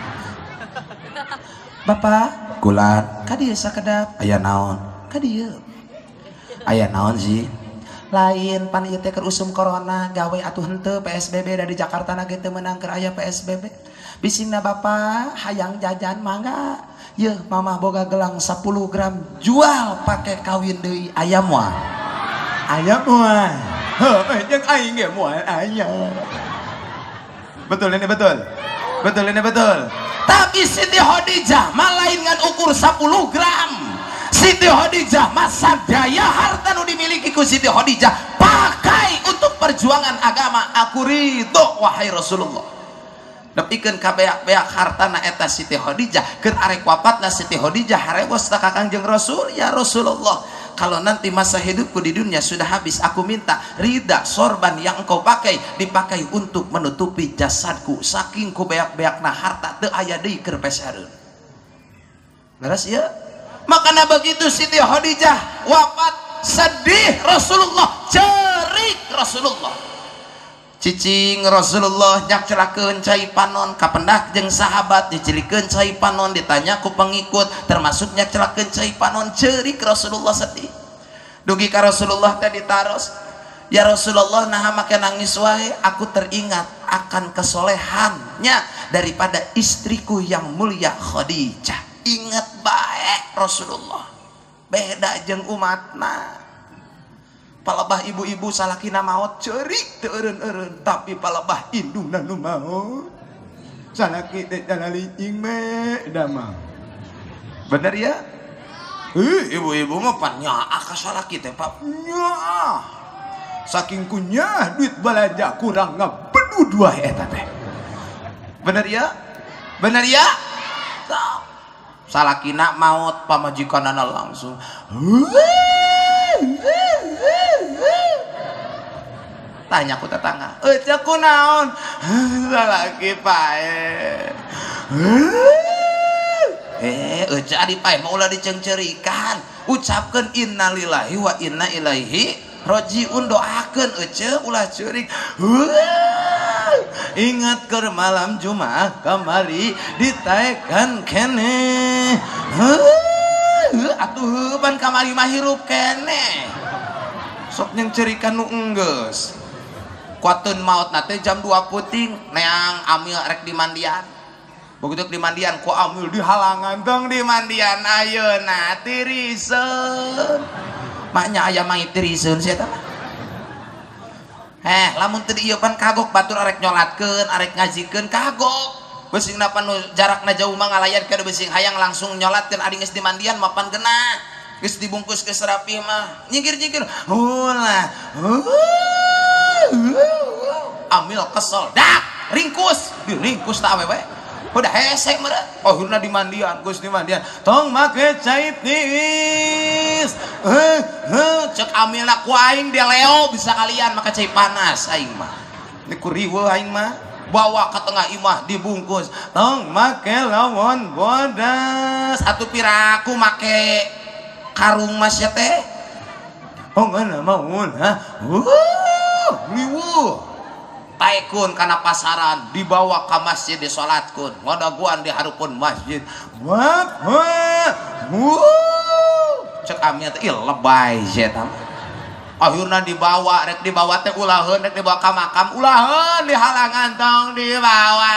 Bapak kulat kadieu sakedap aya naon kadieu aya naon sih lain pan ieu teh keur usum corona gawe atuh henteu P S B B dari Jakarta na ge teu meunang keur aya P S B B bisingna bapak hayang jajan mangga yeuh mamah boga gelang sepuluh gram jual pake kawin deui aya moal aya moal heuh jeung aing ge moal aya betul ini betul betul ini betul tapi Siti Khadijah mah lain ngan ukur sepuluh gram Siti Khadijah mah sadaya harta nu dimiliki ku Siti Khadijah pakai untuk perjuangan agama aku ridho wahai Rasulullah nepikeun ka beak-beak hartana eta Siti Khadijah keur arek wafatna Siti Khadijah harewas ka Kangjeng Rasul ya Rasulullah kalau nanti masa hidupku di dunia sudah habis aku minta rida sorban yang engkau pakai dipakai untuk menutupi jasadku saking ku beak-beakna harta teu aya deui keur pesareun beres ya makanya begitu Siti Khadijah wafat sedih Rasulullah cerik Rasulullah cicing Rasulullah nyak celakeun cai panon kapendak jeung sahabat dicilikeun cai panon ditanya ku pengikut termasuk nyak celakeun cai panon cerik Rasulullah sedih dugi ka Rasulullah teh ditaros ya Rasulullah naha make nangis wae aku teringat akan kesolehannya daripada istriku yang mulia Khadijah ingat baik Rasulullah beda jeung umatna palebah ibu-ibu salakina maot ceurik teu eureun-eureun, tapi palebah indungna nu maot salaki teh jalalicing me da mah. Bener ya? Eh, ibu-ibu mah pan nyaah ka salaki teh Pak. Nyaah. Saking kunyah duit balanja kurang ngabedu dua eta teh. Bener ya? Bener ya? Salakina maot pamajikanana langsung. Tanya ku tetangga, "Ece kunaon?" "Salaki pae." Eh, ece adi pae mah ulah dicengcerikan. Ucapkeun innalillahi wa inna ilaihi rajiun, doakeun ece ulah ceurik. Ingat keur malam Jumat kamari ditaekan kene. Atuh ban kamari mah hirup kene. Sok nyengcerikan nu enggeus. Kuateun maot nate jam dua puting neang amil rek di mandian. Begitu di mandian ku amil di halangan tong di mandian ayeuna tiriseun. Maknya aya mah tiriseun sia tah. Heh, lamun teu dieu pan kagok batur arek nyolatkeun, arek ngajikeun kagok. Beusing pan nu jarakna jauh mah ngalayan ka beusing hayang langsung nyolatkeun ari geus di mandian mapan geuna. Geus dibungkus geus rapi mah nyingkir-nyingkir. Ulah. Amil kesel, dak ringkus, diringkus tak awewe. Udah hesek meureun. Oh, hurna di mandian, geus di mandian. Tong make cai tiis. Heuh, heuh, cek amilna ku aing dia leo bisa kalian make cai panas aing mah. Ini ku riweuh aing mah. Bawa ke tengah imah dibungkus. Tong make lawon bodas. Atuh piraku make karung mas ya teh. Oh, ngana maun ha. Uh, liweuh. Taekun kana pasaran dibawa ke masjid disolatkeun ngodaguan di hareupeun masjid. Wah, wah, wuh, cek amil teh lebay eta. Akhirna dibawa rek dibawa teh ulaheun rek dibawa ka makam ulaheun di halangan tong dibawa.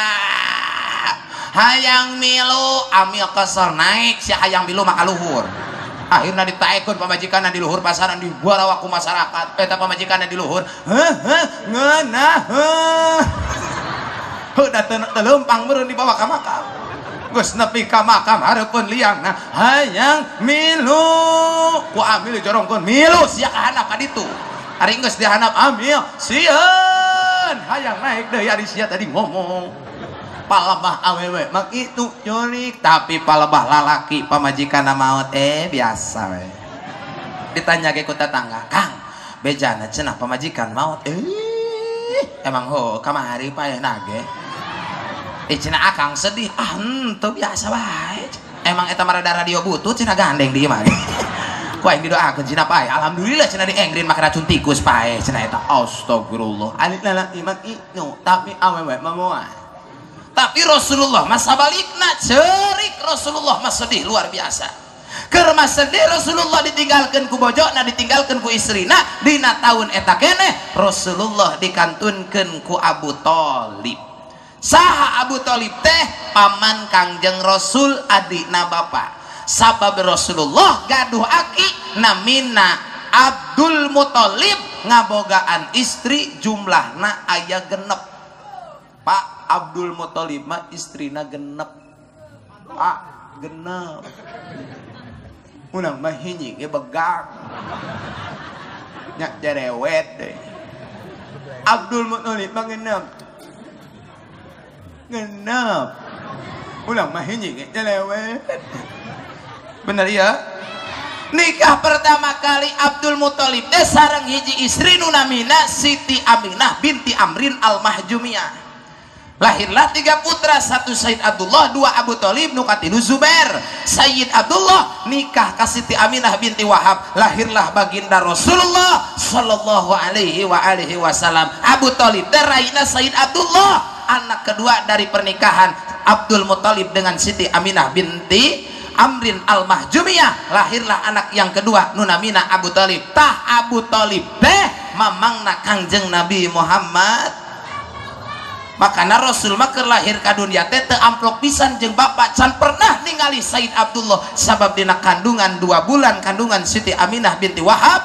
Hayang milu amil kesel naik si hayang milu maka luhur. Akhirna ditaekun pamajikanna di luhur pasaran dibawa ku masyarakat. Eta pamajikanna di luhur. Heuh, heuh, ngeunah, heuh. Heudah teu leumpang meureun dibawa ka makam. Geus nepi ka makam hareupeun liangna hayang milu. Ku amil jorongkeun milu sia ka handap ka ditu. Ari geus dihandap amil sieun hayang naik deui ari sia tadi ngomong. Palebah awewe mak itu ceurik, tapi palebah lalaki pamajikanna maot eh biasa we. Ditanya ge ku tetangga, "Kang, bejana cenah pamajikan maot?" Eh, emang ho kamari paehna ge. Eh cenah akang sedih. Ah, henteu biasa bae. Emang eta mah rada radio butut cenah gandeng di mah. Ku aing didoakeun cenah pae. Alhamdulillah cenah dienggrin make racun tikus pae cenah eta. Astagfirullah. Alik lalaki mak itu, tapi awewe mah moal. Tapi Rasulullah masa balikna cerik, Rasulullah mah sedih luar biasa. Keur mah sedih Rasulullah ditinggalkeun ku bojona, ditinggalkeun ku istrina dina taun eta keneh Rasulullah dikantunkeun ku Abu Thalib. Saha Abu Thalib teh? Paman Kangjeng Rasul adina bapa. Sabab Rasulullah gaduh aki namina Abdul Muthalib ngabogaan istri jumlahna aya genep. Pak Abdul Muthalib mah istrina genep. Pak genep. Unang mah hiji ge begang. Nyak cerewet deh. Abdul Muthalib mah genep. Genep. Ulang mah hiji ge cerewet. Bener ya? Nikah pertama kali Abdul Muthalib teh sareng hiji istri nu namina Siti Aminah binti Amrin Al-Mahjumiyah. Lahirlah tiga putra, satu Sayyid Abdullah, dua Abu Thalib, nu katilu Zubair. Sayyid Abdullah nikah ka Siti Aminah binti Wahab, lahirlah baginda Rasulullah sallallahu alaihi wa alihi wasallam. Abu Thalib teh raina Sayyid Abdullah, anak kedua dari pernikahan Abdul Muthalib dengan Siti Aminah binti Amrin Al-Mahjumiyah. Lahirlah anak yang kedua nu namina Abu Thalib. Tah Abu Thalib teh mamangna Kangjeng Nabi Muhammad. Makana Rasul mah keur lahir ka dunia teh teu amplok pisan jeung bapak, can pernah ningali Sayyid Abdullah sabab dina kandungan dua bulan kandungan Siti Aminah binti Wahab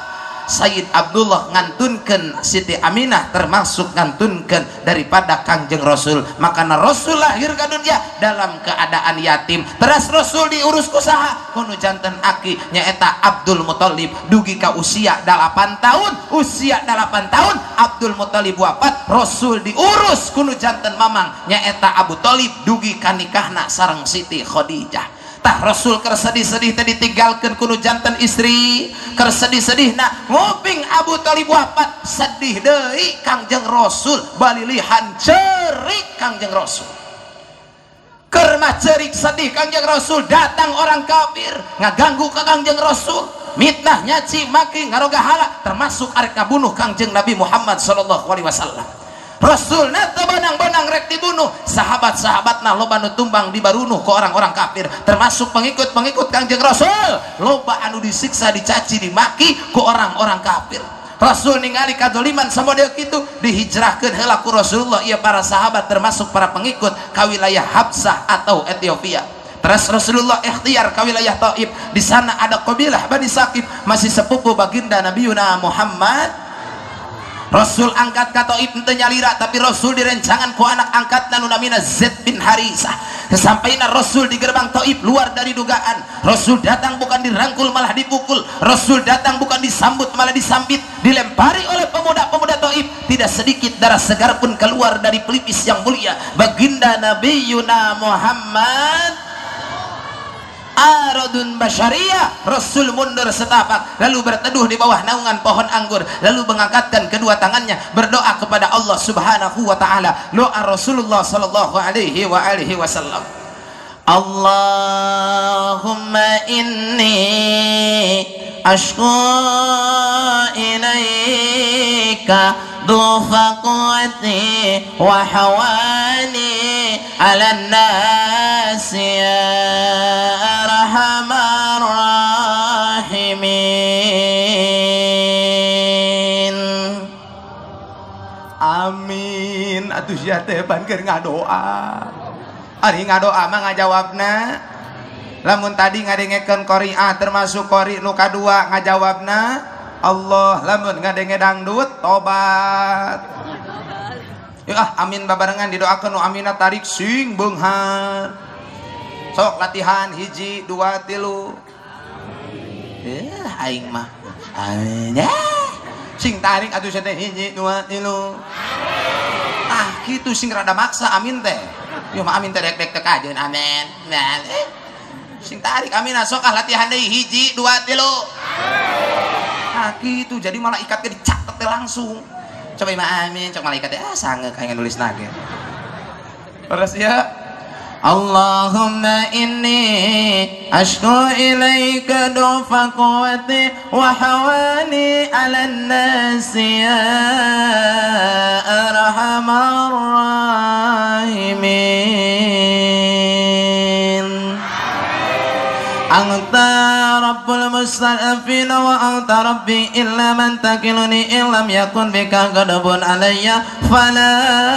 Sayyid Abdullah ngantunkeun Siti Aminah termasuk ngantunkeun daripada Kangjeng Rasul. Makana Rasul lahir ke dunia dalam keadaan yatim, terus Rasul diurus ku saha? Ku nu janten aki nyaeta Abdul Muthalib dugi ka usia delapan tahun. Usia delapan tahun Abdul Muthalib wafat, Rasul diurus ku nu janten mamang nyaeta Abu Thalib dugi ka nikahna sareng Siti Khadijah. Tah Rasul keur sedih-sedih teh ditinggalkeun ku nu janten istri, keur sedih-sedihna nguping Abu Thalib wafat, sedih deui Kangjeng Rasul balilihan ceurik Kangjeng Rasul. Keur mah ceurik sedih Kangjeng Rasul, datang orang kafir ngaganggu ka Kangjeng Rasul, mitnah nyaci maki ngaroga hala, termasuk arek ngabunuh Kangjeng Nabi Muhammad sallallahu alaihi wasallam. Rasul nata benang-benang rek dibunuh, sahabat-sahabatna loba nu tumbang dibarunuh ke orang-orang kafir, termasuk pengikut-pengikut Kangjeng Rasul loba anu disiksa, dicaci, dimaki ku orang-orang kafir. Rasul ningali kadzaliman samodel kitu, dihijrahkeun heula ku Rasulullah ieu para sahabat termasuk para pengikut ka wilayah Habsah atau Ethiopia. Terus Rasulullah ikhtiar ka wilayah Taif, di sana ada kabilah Bani Saqif masih sepupu baginda Nabiuna Muhammad. Rasul angkat ka Taif teu nyalira, tapi Rasul direncangan ku anak angkatna nu namina Zaid bin Harisah. Sasampainya Rasul di gerbang Taif, luar dari dugaan. Rasul datang bukan dirangkul malah dipukul. Rasul datang bukan disambut malah disambit, dilempari oleh pemuda-pemuda Taif. Tidak sedikit darah segar pun keluar dari pelipis yang mulia baginda Nabiyuna Muhammad. Aradun basyariyah. Rasul mundur setapak lalu berteduh di bawah naungan pohon anggur, lalu mengangkatkan kedua tangannya berdoa kepada Allah Subhanahu wa taala. Doa Rasulullah sallallahu alaihi wa alihi wasallam, Allahumma inni ashku ilaika dhufa quwwati wa hawani ala nasi ya arhamar rahimin. Amin. Atuh sia teh ban keur ngadoa. Ari ngadoa mah ngajawabna. Lamun tadi ngadengekeun qari'ah termasuk qari nu kadua ngajawabna Allah. Lamun ngadenge dangdut tobat. Yuk ah amin babarengan didoakeun nu aminah tarik sing beunghar. Sok latihan hiji dua tilu. Eh aing mah anya sing tarik atuh teh hiji dua tilu. Ah kitu sing rada maksa amin teh. Yo mah amin teh dek-dek teh kajeun amin. Nah, eh sing tarik amin sok ah latihan deui hiji dua tilu. Ah kitu jadi malaikat ge dicatet teh langsung. Coba mah amin, cok malaikat teh ah sangeuk aya nulis nage. Terus ya Allahumma inni ashku ilaika dufa quwwati wa hawani ala nasi ya arhamar rahimin. Anta rabbul musta'afin wa anta rabbi illa man takiluni illam yakun bika ghadabun alayya fala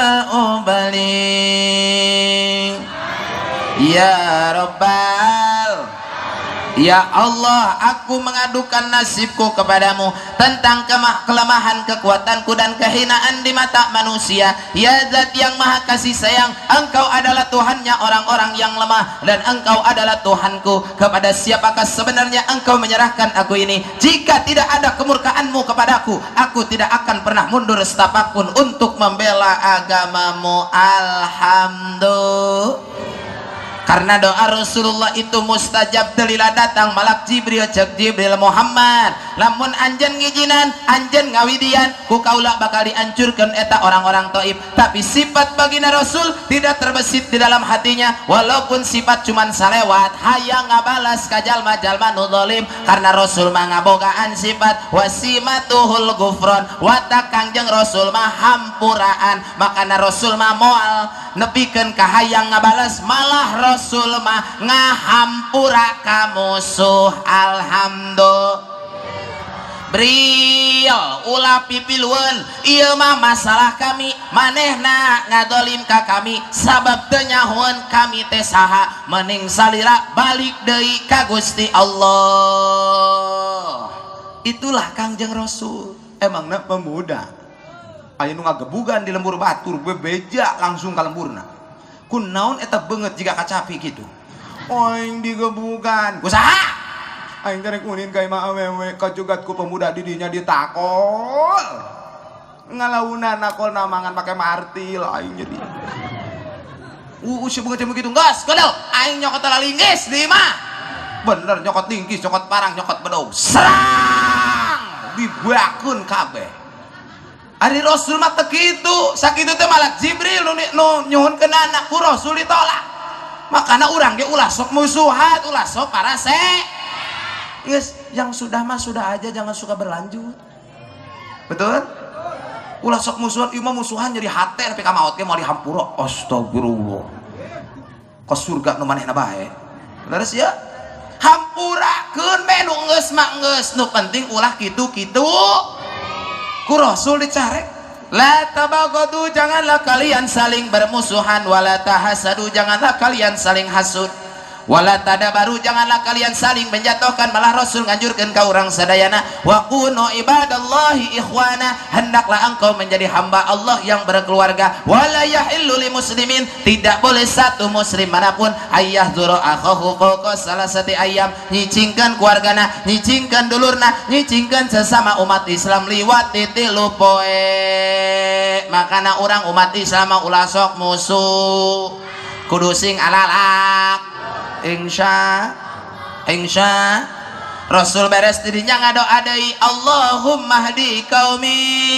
ubali. Ya Rabbal, ya Allah, aku mengadukan nasibku kepadamu tentang kemah, kelemahan kekuatanku dan kehinaan di mata manusia. Ya Zat yang maha kasih sayang, Engkau adalah Tuhannya orang-orang yang lemah, dan Engkau adalah Tuhanku. Kepada siapakah sebenarnya Engkau menyerahkan aku ini? Jika tidak ada kemurkaanmu kepadaku, aku tidak akan pernah mundur setapak pun untuk membela agamamu. Alhamdulillah. Karena doa Rasulullah itu mustajab, delila datang malak Jibril cek Jibril Muhammad, lamun anjen ngijinan anjen ngawidian ku kaula bakal dihancurkan eta orang-orang Taif. Tapi sifat baginda Rasul tidak terbesit di dalam hatinya, walaupun sifat cuman salewat hayang ngabalas ka jalma-jalma nu zalim. Karena Rasul mah ngabogaan sifat wasimatuhul gufron, watak Kangjeng Rasul mah hampuraan. Makana Rasul mah moal nepikeun ka hayang ngabalas, malah Rasul mah ngahampura ka musuh. Alhamdulillah. Bril ulah pipilweun ieu mah masalah kami, manehna ngadolim ka kami sabab teu nyahoeun kami teh saha, mending salira balik deui ka Gusti Allah. itulah Kangjeng Rasul emangna pemuda aya nu ngagebugan di lembur batur bebeja langsung ka lemburna kun naon eta beungeut jiga kacapi kitu oing digebugan kusaha aing rek unin ka imah awewe kajugat ku pemuda di dinya ditakol ngalaunan nakol namangan pakai martil aing jadi uh si beungeut begitu geus godel aing nyokot lalinggis di imah bener nyokot linggis nyokot parang nyokot bedog serang dibuakun kabeh ari Rasul mah teu kitu sakitu teh malak Jibril nu, nu nyuhunkeun anak ku Rasul ditolak makana urang ge ulah sok musuhan ulah sok parase geus yang sudah mah sudah aja jangan suka berlanjut betul ulah sok musuhan ieu mah musuhan jadi hate tapi ka maot ge mau dihampura astagfirullah ka surga nu manehna bae leres ya hampurakeun me nu geus mah geus nu penting ulah kitu-kitu ku Rasul dicarek la tabagadu janganlah kalian saling bermusuhan wala tahasadu janganlah kalian saling hasud wala tadabaru janganlah kalian saling menjatuhkan malah Rasul nganjurkeun ka urang sadayana wa kunu ibadallahi ikhwana hendaklah engkau menjadi hamba Allah yang berkeluarga wala yahillu li muslimin tidak boleh satu muslim manapun ayah dzura akhahu fawqa salasati ayyam nyicingkeun keluargana nyicingkeun dulurna nyicingkeun sesama umat Islam liwat tilu poe makana urang umat Islam ulah sok musuh kudu sing alalak insya insya Rasul beres dirinya ngadoa deui Allahumma hdi qaumi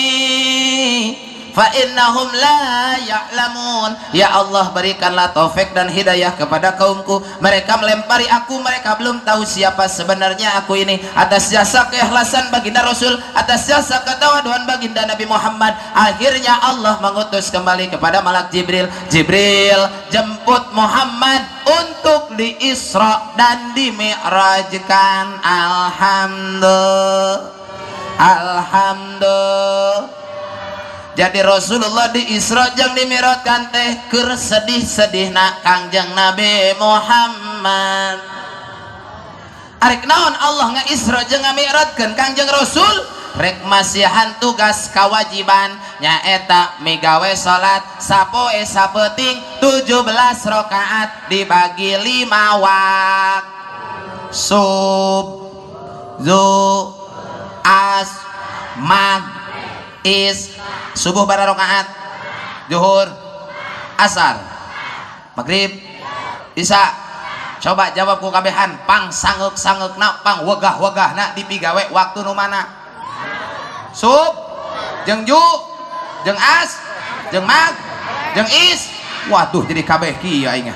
fa innahum la ya'lamun ya Allah berikanlah taufik dan hidayah kepada kaumku mereka melempari aku mereka belum tahu siapa sebenarnya aku ini atas jasa keikhlasan baginda Rasul atas jasa ketawaduan baginda Nabi Muhammad akhirnya Allah mengutus kembali kepada malak Jibril Jibril jemput Muhammad untuk di Isra dan di Mi'rajkan alhamdulillah alhamdulillah jadi Rasulullah di Isra jeung di Mi'rajkan teh keur sedih-sedihna Kangjeng Nabi Muhammad arek naon Allah nga-Isra jeung nga-Mi'rajkeun Kangjeng Rasul rek masihan tugas kewajiban nyaeta migawe salat sapoe sapeuting tujuh belas rakaat dibagi lima wak sub zu as mag is subuh bara rakaat zuhur asar maghrib isya coba jawab ku kabehan pang sangeuk-sangeukna pang wegah-wegahna dipigawe waktu nu mana sub jeung ju jeung as jeung mag jeung is waduh jadi kabeh kieu aing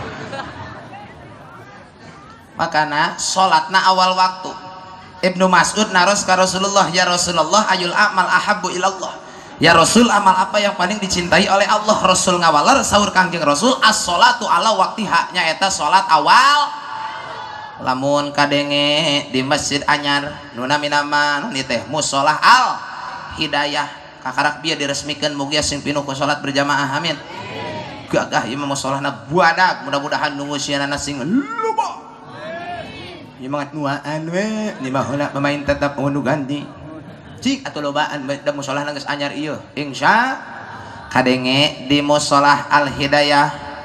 makana salatna awal waktu Ibnu Mas'ud naros ka Rasulullah ya Rasulullah ayul amal ahabbu ilallah ya Rasul amal apa yang paling dicintai oleh Allah Rasul ngawaler sahur Kangjeng Rasul as-sholatu ala waktiha nyaeta salat awal lamun kadenge di masjid anyar nu nami nama nu teh musholah al hidayah kakarak bieu diresmikeun mugia sing pinuh ku salat berjamaah amin gagah ieu mah musholahna buadag mudah-mudahan nunggu sieunana sing loba ieu mah nuaan we di mah heula pemain tetap nu ganti cik atau lobaan da musholah geus anyar ieu insya kadenge di musholah al hidayah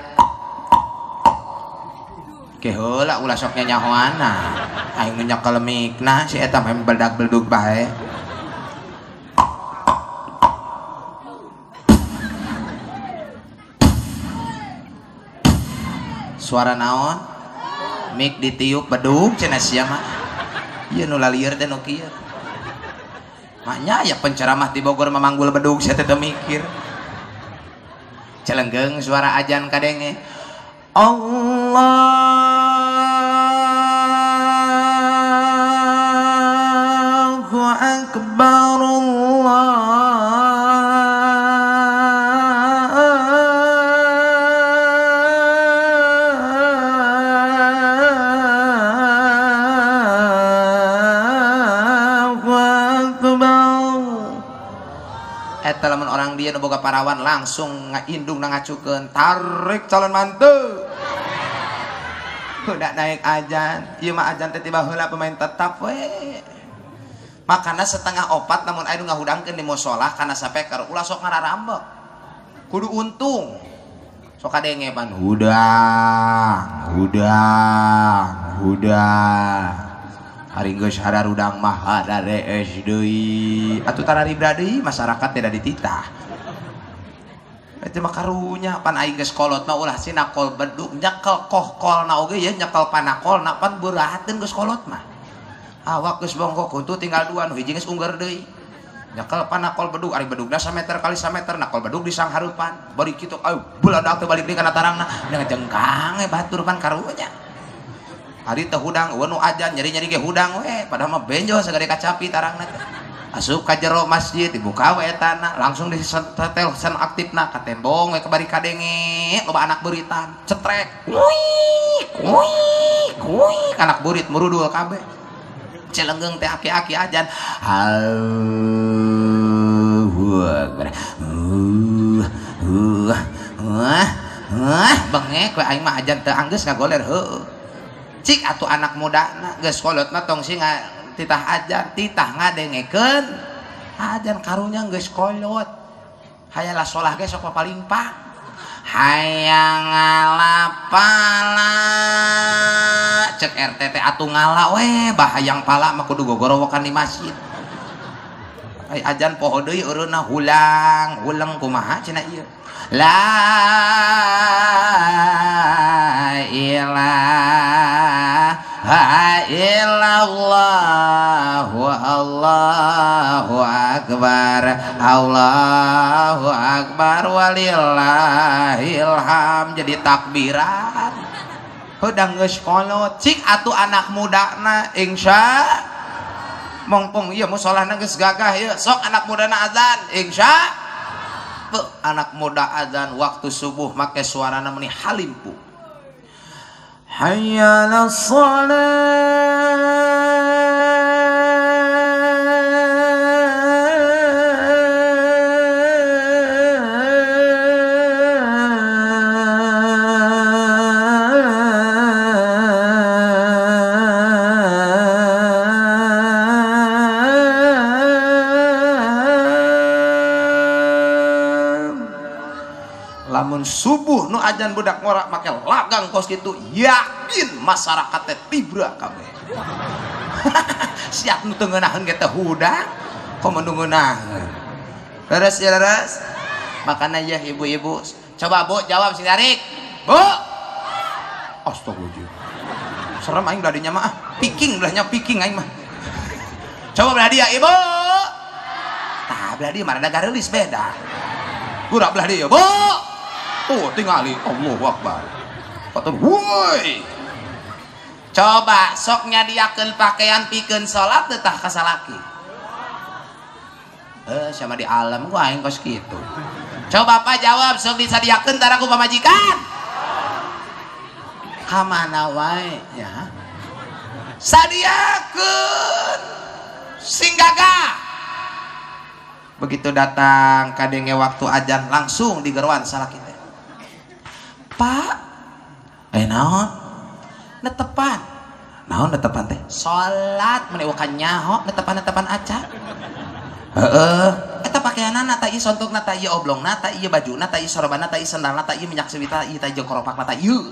ke heula ulah sok nyanyahoana aing nu nyakel mikna si eta mah beldak-beldug bae suara naon mik ditiup bedug cenah sia mah ieu nu lalieur teh nu kieu maknya ya penceramah di Bogor memanggul bedug saya teh mikir celenggeng suara ajan kadenge Allahu akbar lamun orang dia nu boga parawan langsung ngaindung ngacukeun tarik calon mantu udah naik ajan ieu mah ajan teh tiba heula pemain tetap we makana setengah opat namun aya nu ngahudangkeun di mushola kana sapeker ulah sok ngararambek kudu untung sok kadenge pan hudang hudang hudang hari geus hadar udang mah ada rees deui atuh tararibra deui masyarakat tidak dititah itu mah karunya pan aing geus kolot mah ulah si nakol bedug nyekel kohkolna oge ya nyekel panakolna pan beurahateun geus kolot mah awak geus bongkok kuntu tinggal dua nu hiji geus ungger deui nyekel panakol bedug ari bedugna sameter kali sameter nakol bedug di sangharupan bari kitu ayo buladak teh balik deui kana tarangna dengan jengkang we batur pan karunya hari teh hudang eueuh nu ajan nyeri-nyeri ge hudang we padahal mah benjo sagede kacapi tarangna teh asup ka jero masjid dibuka we etana langsung disetel sen aktifna ka tembong we kebari kadenge loba anak beuritan cetrek kuy kuy kuy anak beurit murudul kabeh celengeung teh aki-aki ajan Allahu Akbar uh uh uh uh bengek we aing mah ajan teu anggeus ngagoler heueuh cik atuh anak mudana geus kolot mah tong sing titah ajan titah ngadengekeun ajan karunya geus kolot hayalah solah ge sok papalimpang hayang ngalapala cek R T T atuh ngala we bahayang pala mah kudu gogorowokan di masjid ay ajan poho deui eureuna hulang hulang kumaha cenah ieu la ilaha illallah wallahu akbar Allahu akbar walillahil ham jadi takbiran hudang geus kolot cik atuh anak mudana insya mongpong ieu musholahna geus gagah ieu sok anak mudana azan insya anak muda azan waktu subuh make suarana meni halimpu hayya alas shalah subuh nu ajan budak ngorak make lagang kos kitu yakin masyarakat teh tibra kabeh siap nu teu ngeunaheun ge teh hudang komo nu ngeunaheun leres ya leres makana ya ibu-ibu coba Bu jawab sing tarik Bu astagfirullah serem aing beladinya mah piking belahnya piking aing mah coba belah dia ibu tah belah dia mah ada gareulis beda budak belah dia Bu tuh tingali Allahu Akbar patut woi coba sok nyadiakeun pakaian pikeun salat teu tah ka salaki eh sama di alam gua aing kos kitu coba Pak jawab sok disadiakeun tara ku pamajikan ka mana wae ya sadiakeun sing gagah begitu datang kadenge waktu ajan langsung digeruan salaki Pak, eh naon? Netepan, naon netepan teh? Salat menewakan nyaho, netepan-netepan aca. Heeh, eta pakaianana ta ieu sontokna ta ieu oblongna ta ieu bajuna ta ieu sorobana ta ieu sendalna ta ieu minyak sewita ieu ta ieu koropakna ta ieu.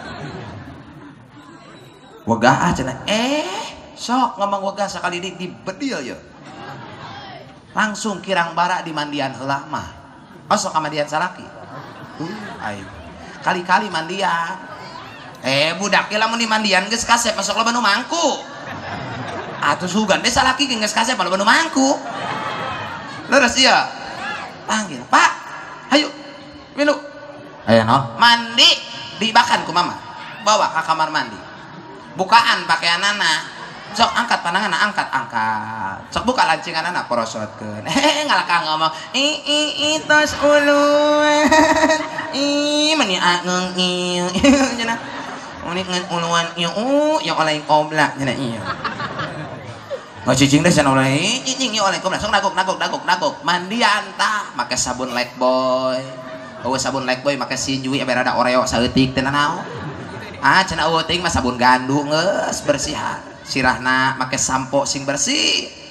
Wegah cenah, eh sok ngomong wegah sakali di bedil ye. Langsung kirang bara di mandian heula mah. Masuk ka mandian salaki. Uh, aing kali-kali mandian eh budak lamun di mandian geus kasep masuk loba nu mangku atuh sugan deh salaki geus kasep loba nu mangku leres ieu panggil Pak hayu milu aya naon mandi dibakan ku mama bawa ka kamar mandi bukaan pakaianana sok angkat pandanganna angkat angkat sok buka lancinganana porosotkeun eh ngalakang ngomong i i i tos uluan i meni aeng ieu cenah meni ngan uluan ieu yang oleh qoblak cenah ieu ngacicing teh cenah oleh cicing ieu oleh qoblak sok nagok nagok nagok nagok mandian tah make sabun Lifebuoy eueuh sabun Lifebuoy make sinjui ber ada oreo saeutik teh naon ah cenah eueuh teuing mah sabun gandung geus bersihan sirahna make sampo sing bersih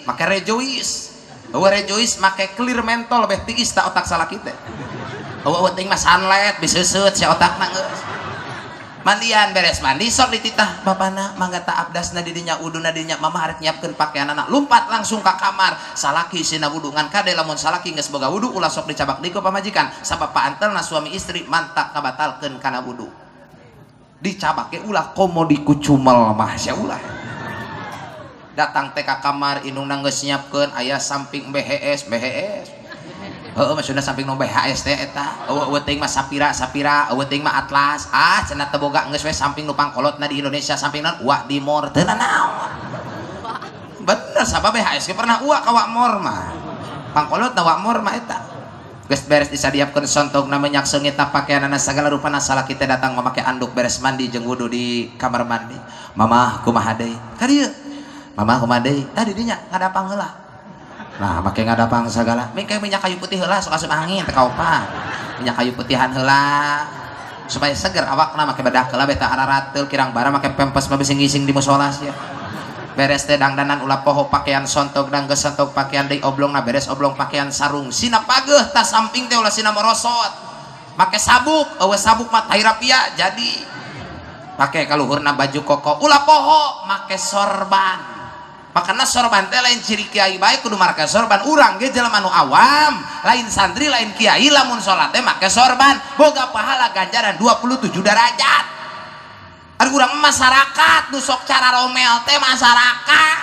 make rejoice. Eueuh rejoice make clear mentol beh tiis ta otak salaki teh. Eueuh teuing mah sunlight biseuseut si otakna geus. Mandian beres mandi sok dititah bapana mangga ta abdasna di dinya uduna di dinya mama arek nyiapkeun pakaianana lumpat langsung ka kamar salaki sina wudu ngan kade lamun salaki geus boga wudu ulah sok dicabak deui ku pamajikan sabab paantelna suami istri mantak kabatalkeun kana wudu dicabake ulah komo dikucumel mah sia ulah datang teh ka kamar indungna geus nyiapkeun aya samping B H S B H S heeh maksudna samping nu B H S teh eta eueuh teuing mah Sapira Sapira eueuh teuing mah Atlas ah cenah teu boga geus we samping nu pangkolotna di Indonesia samping naon Wak Dimor teu naon bener sabab B H S ge pernah uak ka Wakmor mah pangkolotna Wakmor mah eta geus beres disadiapkeun sontogna menyak seungitna pakaianana sagala rupana salaki teh datang mamake anduk beres mandi jeung wudu di kamar mandi mamah kumaha deui ka dieu mamah kumaha deui tadi dinya ngadapang heula nah make ngadapang sagala mingke minyak kayu putih heula sok asup angin teh kaopa minyak kayu putihan heula supaya seger awakna make bedak heula beta ararateul kirang bara make pempes mah bisi ngising di musola sia beres teh dangdanan ulah poho pakaian sontog dan geus sontog pakaian deui oblongna beres oblong pakaian sarung sina pageuh tas samping teh ulah sina merosot make sabuk eueuh sabuk mah tairapia jadi make kaluhurna baju koko ulah poho make sorban makanya sorban teh lain ciri kiai baik kudu marke sorban urang ge jelema nu awam lain santri lain kiai lamun salat teh make sorban boga pahala ganjaran dua puluh tujuh derajat ari urang masyarakat nu sok cara romel teh masyarakat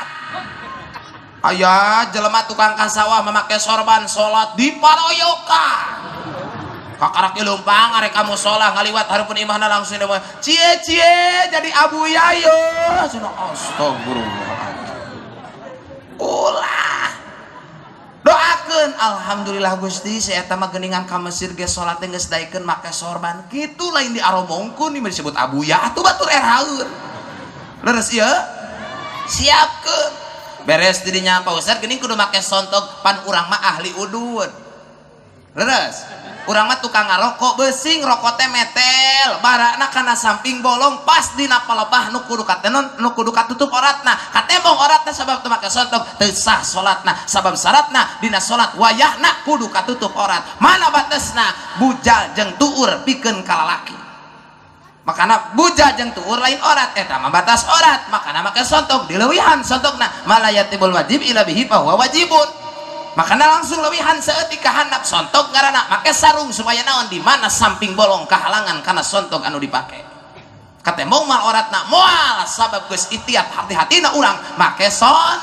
aya jelema tukang kasawah memakai sorban salat di paroyokan kakarak lumpang arek kamu sholat ngaliwat hareupeun imahna langsung dia cie cie jadi abu yayo cenah astagfirullah ulah doakeun alhamdulillah Gusti saya eta mah geuningan ka mesir ge salat teh geus daekeun make sorban kitu lain diaromongkeun ini disebut abuya atuh batur eraheun leres ieu siapkeun beres di dinya Pak Ustaz geuning kudu make sontog pan urang mah ahli udud leres urang mah tukang ngarokok beusing rokok teh metel barana kana samping bolong pas dina palebah nu kudu katenon nu kudu katutup oratna katembong oratna sabab teu make sontog teu sah salatna sabab syaratna dina salat wayahna kudu katutup orat mana batesna bujal jeung tuur pikeun ka lalaki makana bujal jeung tuur lain orat eta mah batas orat makana make sontog dileuwihan sontogna malayatibul wajib ila bihi fa huwa wajibun makanya langsung lewihan seeutik ka handap sontog ngaranna make sarung supaya naon di mana samping bolong kahalangan karena sontog anu dipake katembong mal oratna moal sabab geus itiat hati-hatina urang make son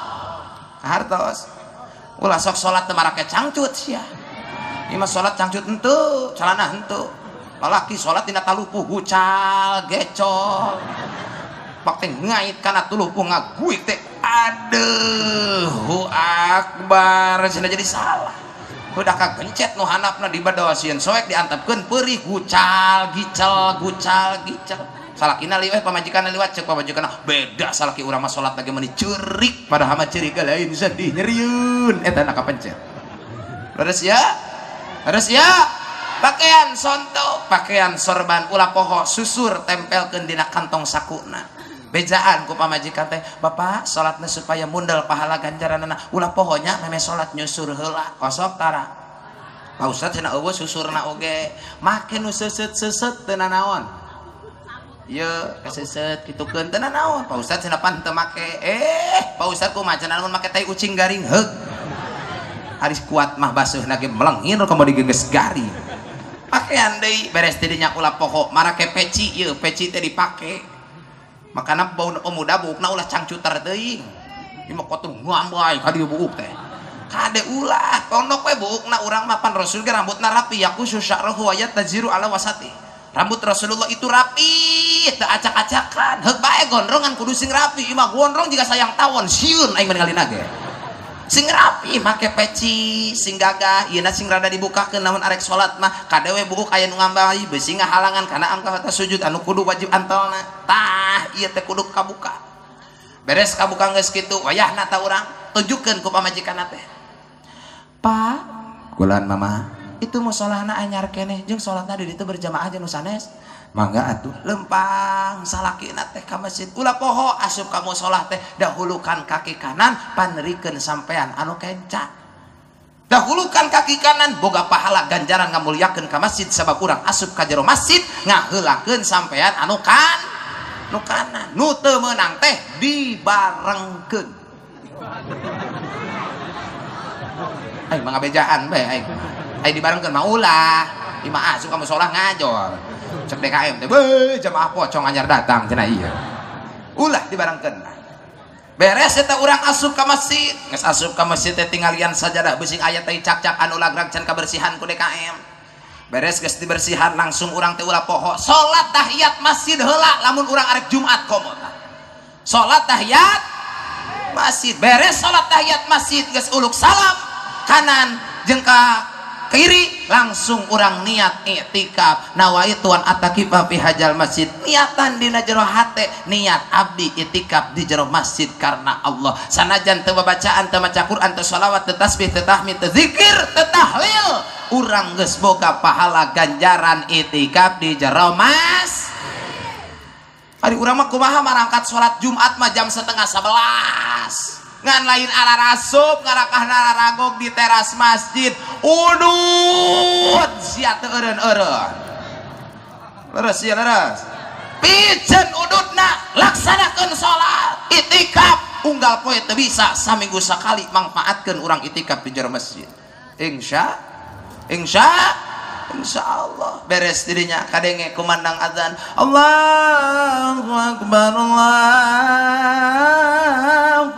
hartos ulah sok salat teu marake cangcut sia ieu mah salat cangcut henteu calana henteu lalaki salat dina talupuh gucal gecol pak teh ngait kana tulupuh ngaguik teh aduh akbar cenah jadi salah udah kagencet nu handapna dibadawasieun soek diantepkeun peurih gucal gicel gucal gicel salakina liweh pamajikanna liwat ceuk pamajikanna beda salaki urang mah salat lagi meuni ceurik padahal mah ceurik lain sedih nyeriun eta na kapencet leres ya leres ya pakaian sonto pakaian sorban ulah poho susur tempelkeun dina kantong sakuna bejaan ku pamajikan teh bapak salatna supaya mundal pahala ganjaranna ulah pohonya meme salat nyusur heula kosok tara Pak Ustaz cenah eueuh susurna oge make nu seuseut-seuseut teu nanaon ieu kaseuseut kitukeun teu nanaon Pak Ustaz cenah pan teu make eh Pak Ustaz kumaha cenah mun make tai ucing garing heug haris kuat mah basuhna ge melengin komo digengges garing pakaian deui beres teh dinya ulah poho marake peci ieu peci teh dipake makana bau pemuda buukna ulah cangcuter teuing ieu mah kotu ngambay ka dieu buuk teh kade ulah pondok we buukna urang mah pan Rasul ge rambutna rapi yaku sya'ruhu wa yataziru ala wasati rambut Rasulullah itu rapi teu acak-acakan heug bae gondrongan kudu sing rapi ieu mah gondrong jiga sayang tawon sieun aing meninggalina ge sing rapi make peci sing gagah ieu sing rada dibukakeun namun arek salat mah kadewe buuk aya nu ngambahi beusi ngahalangan kana angka kata sujud anu kudu wajib antolna tah ieu teh kudu kabuka beres kabuka geus kitu wayahna ta urang tunjukkeun ku pamajikanna teh Pak kulan mama itu musolahna anyar keneh jeung salatna di ditu berjamaah jeung nu sanes mangga atuh lempang salakina teh ka masjid ulah poho asup kamu sholat teh dahulukan kaki kanan panerikeun sampean anu kenca dahulukan kaki kanan boga pahala ganjaran ngamulyakeun ka masjid sabab urang asup ka jero masjid ngaheulakeun sampean anu kan nu kanan nu teu meunang teh dibarengkeun ai mangabejaan bae ai ai dibarengkeun mah ulah ima asup kamu sholat ngajol cek D K M teh beuh jamaah pocong anyar datang cenah ieu ulah dibarengkeun beres eta urang asup ka masjid geus asup ka masjid teh tinggalian sajadah beusi aya teh cak-cak anu lagrag can kabersihan ku D K M beres geus dibersihan langsung urang teh ulah poho salat tahiyat masjid heula lamun urang arek Jumat komo tah salat tahiyat masjid beres salat tahiyat masjid geus uluk salam kanan jeung ka kiri langsung orang niat i'tikaf nawaitu an atakifa fi hajal masjid niatan dina jero hate niat abdi i'tikaf di jero masjid karena Allah sanajan teu babacaan teu maca Quran teu shalawat teu tasbih teu tahmid teu zikir teu tahlil urang geus boga pahala ganjaran i'tikaf di jero mas ari urang mah kumaha marangkat salat Jumat mah jam setengah sebelas ngan lain alarasup ngarakah nararagog di teras masjid udut sia teu eureun-eureun leres sia leres pijen udutna laksanakeun salat i'tikaf unggal poe teu bisa saminggu sakali mangpaatkeun urang i'tikaf di jero masjid insya insya insyaallah beres dirinya kadenge kumandang azan Allahu akbar Allahu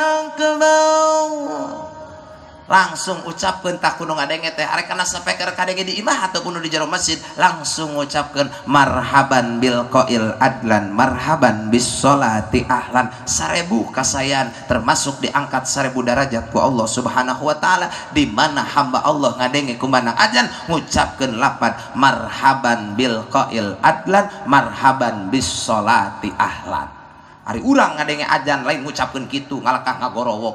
akbar langsung ucapkeun tak kudu ngadenge teh arek kana speaker kadenge di imah ataupun di jero masjid langsung ucapkeun marhaban bil qail adlan marhaban bis sholati ahlan sarebu kasayan termasuk diangkat sarebu derajat ku Allah Subhanahu wa taala di mana hamba Allah ngadenge kumandang azan ngucapkeun lafaz marhaban bil qail adlan marhaban bis sholati ahlan ari urang ngadenge azan lain ngucapkeun kitu ngalakah ngagorowok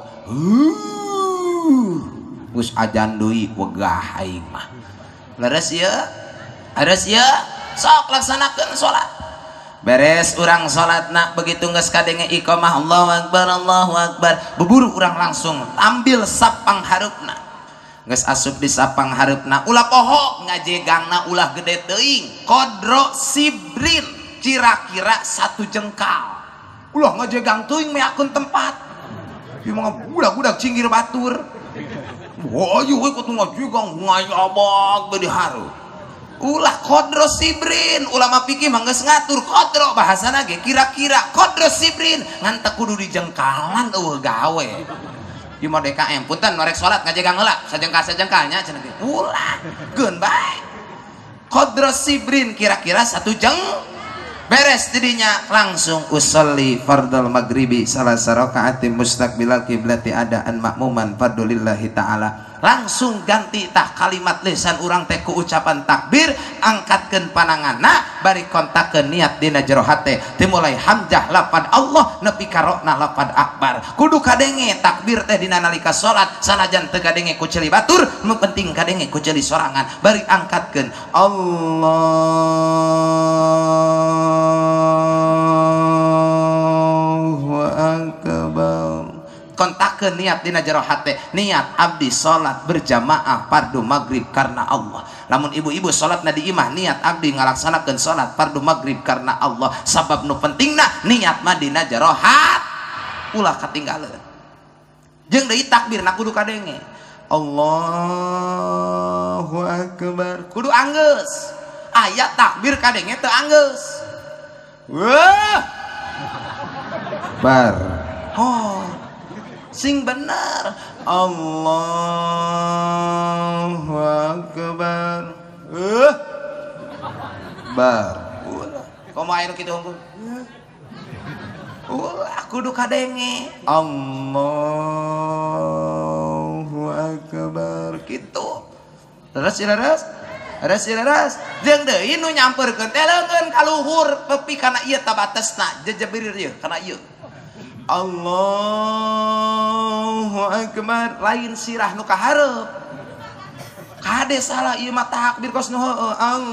gus ajan deui wegah aing mah leres ieu leres ieu sok laksanakeun salat beres urang salatna begitu geus kadenge iqamah Allahu akbar Allahu akbar buburu urang langsung ambil sapang hareupna geus asup di sapang hareupna ulah poho ngajegangna ulah gede teuing kodro sibrin kira-kira satu jengkal ulah ngajegang teuing meakeun tempat ieu mah budak-budak cinggir batur wah yuk ikut ngajegang ngayabag bedi haru ulah kodro sibrin ulama fikih mah geus ngatur kodro bahasana ge kira-kira kodro sibrin ngan teu kudu dijengkalan eueuh gawe ieu mah D K M punten norek salat ngajegang heula sajengkal-sajengkalnya cenah ge ulah geun bae kodro sibrin kira-kira satu jeng beres jadinya langsung usolli fardal maghribi salah sarokaatim mustaqbilal kiblati adaan makmuman fadlillahi ta'ala langsung ganti tah kalimat lisan urang teh ku ucapan takbir angkatkeun pananganna bari kontakkeun niat dina jero hate teh mulai hamzah lafad Allah nepi ka rokna lafad akbar kudu kadenge takbir teh dina nalika salat sanajan teu kadenge ku ceuli batur nu penting kadenge ku ceuli sorangan bari angkatkeun Allahu akbar kontakkeun niat dina jero hate niat abdi salat berjamaah fardu maghrib karena Allah lamun ibu-ibu salatna di imah niat abdi ngalaksanakeun salat fardu maghrib karena Allah sabab nu pentingna niat mah dina jero hate ulah katinggaleun jeung deui takbirna kudu kadenge Allahu akbar kudu anggeus aya takbir kadenge teu anggeus wah bar oh sing bener Allahu akbar uh bar ulah komo aya nu kitu unggul ulah kudu kadenge Allahu akbar kitu leres leres leres leres jeung deui nu nyamperkeun teh leungeun ka luhur tepi kana ieu tabatesna jejebirir ieu kana ieu Allahu akbar lain sirah nu ka hareup kade salah ieu mah takbir kos nu heueuh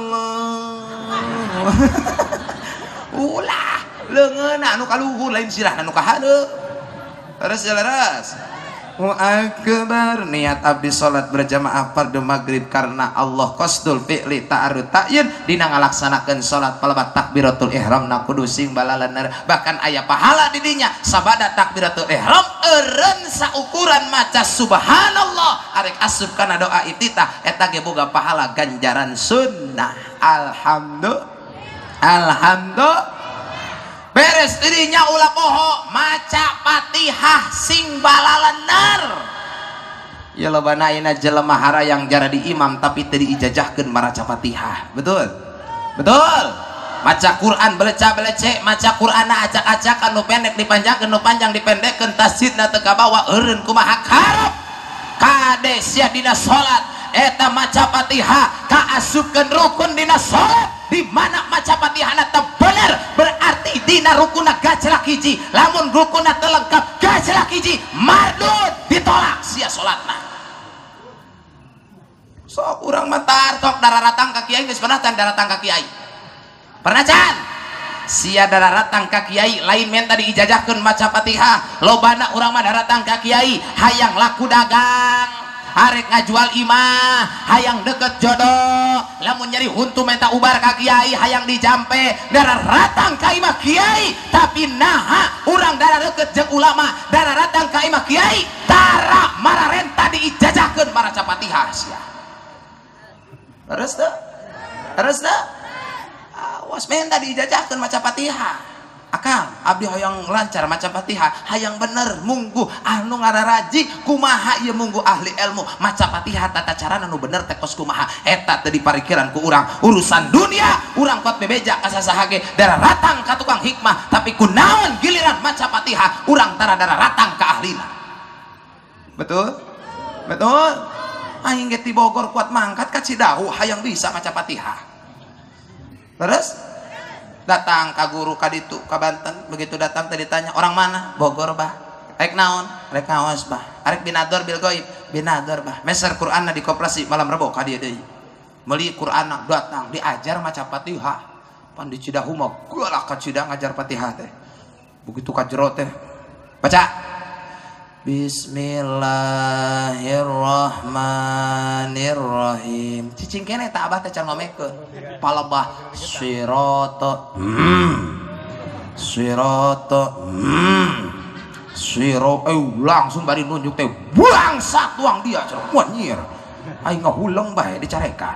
Allah ulah leungeunna anu kaluhur lain sirahna anu kahadeuk terus leres Akbar niat abdi salat berjamaah fardu maghrib karena Allah qasdul fi'li ta'arud ta'yin dina ngalaksanakeun salat palebat takbiratul ihram na kudu sing balalanar bahkan aya pahala di dinya sabada takbiratul ihram eureun saukuran maca subhanallah arek asup kana doa ititah eta ge boga pahala ganjaran sunnah alhamdulillah alhamdulillah beres dirinya ulah poho maca Fatihah sing balalanar ya lobana ayeuna jelema harayang jara di imam tapi teu diijajahkeun maraca Fatihah betul betul maca Quran beleca-belece maca Qur'ana acak-acak anu pendek dipanjangkeun nu panjang dipendekkeun tasdidna teu kabawa eureun kumaha karep kade sia dina salat eta maca Fatihah kaasupkeun rukun dina salat di mana maca Fatihahna teu bener berarti dina rukunna gaclak hiji lamun rukunna teu lengkap gaclak hiji mardud ditolak sia salatna sok urang mah tartok dararatang ka kiai geus pernah tan dararatang ka kiai pernah can sia dararatang ka kiai lain menta diijajahkeun maca Fatihah lobana urang mah daratang ka kiai hayang laku dagang arek ngajual imah hayang deket jodoh lamun nyari huntu menta ubar ka kiai hayang dijampe darah ratang ka imah kiai tapi naha urang darah deket jeung ulama darah ratang ka imah kiai tara mararenta diijajahkeun maraca Fatihah sia terus teu terus teu awas menta diijajahkeun maca Fatihah akang abdi hoyong lancar maca Fatihah hayang bener munggu anu ngararaji kumaha ieu munggu ahli ilmu maca Fatihah tata carana nu bener teh kos kumaha eta teu diparikiran ku urang urusan dunia urang pot bebeja ka sasaha ge dara ratang ka tukang hikmah tapi kunaon giliran maca Fatihah urang tara dara ratang ka ahlina betul betul aing ge ti Bogor kuat mangkat ka Cidahu hayang bisa maca Fatihah terus datang ka guru ka ditu ka Banten begitu datang tadi ditanya orang mana Bogor bah rek naon rek ngaos bah arek binador bil goib binador bah meser Qur'anna di koperasi malam Rebo ka dieu deui meuli Qur'anna datang diajar maca Fatihah pan di Cidahu mah galak ka Cidahu ngajar Fatihah teh begitu ka jero teh baca Bismillahirrahmanirrahim cicing kene tak abah teh can ngomekeun palebah sirata hmm sirata hmm siro eh langsung bari nunjuk teh buang satuang dia cenah wanyir aing ngahuleng bae dicarekan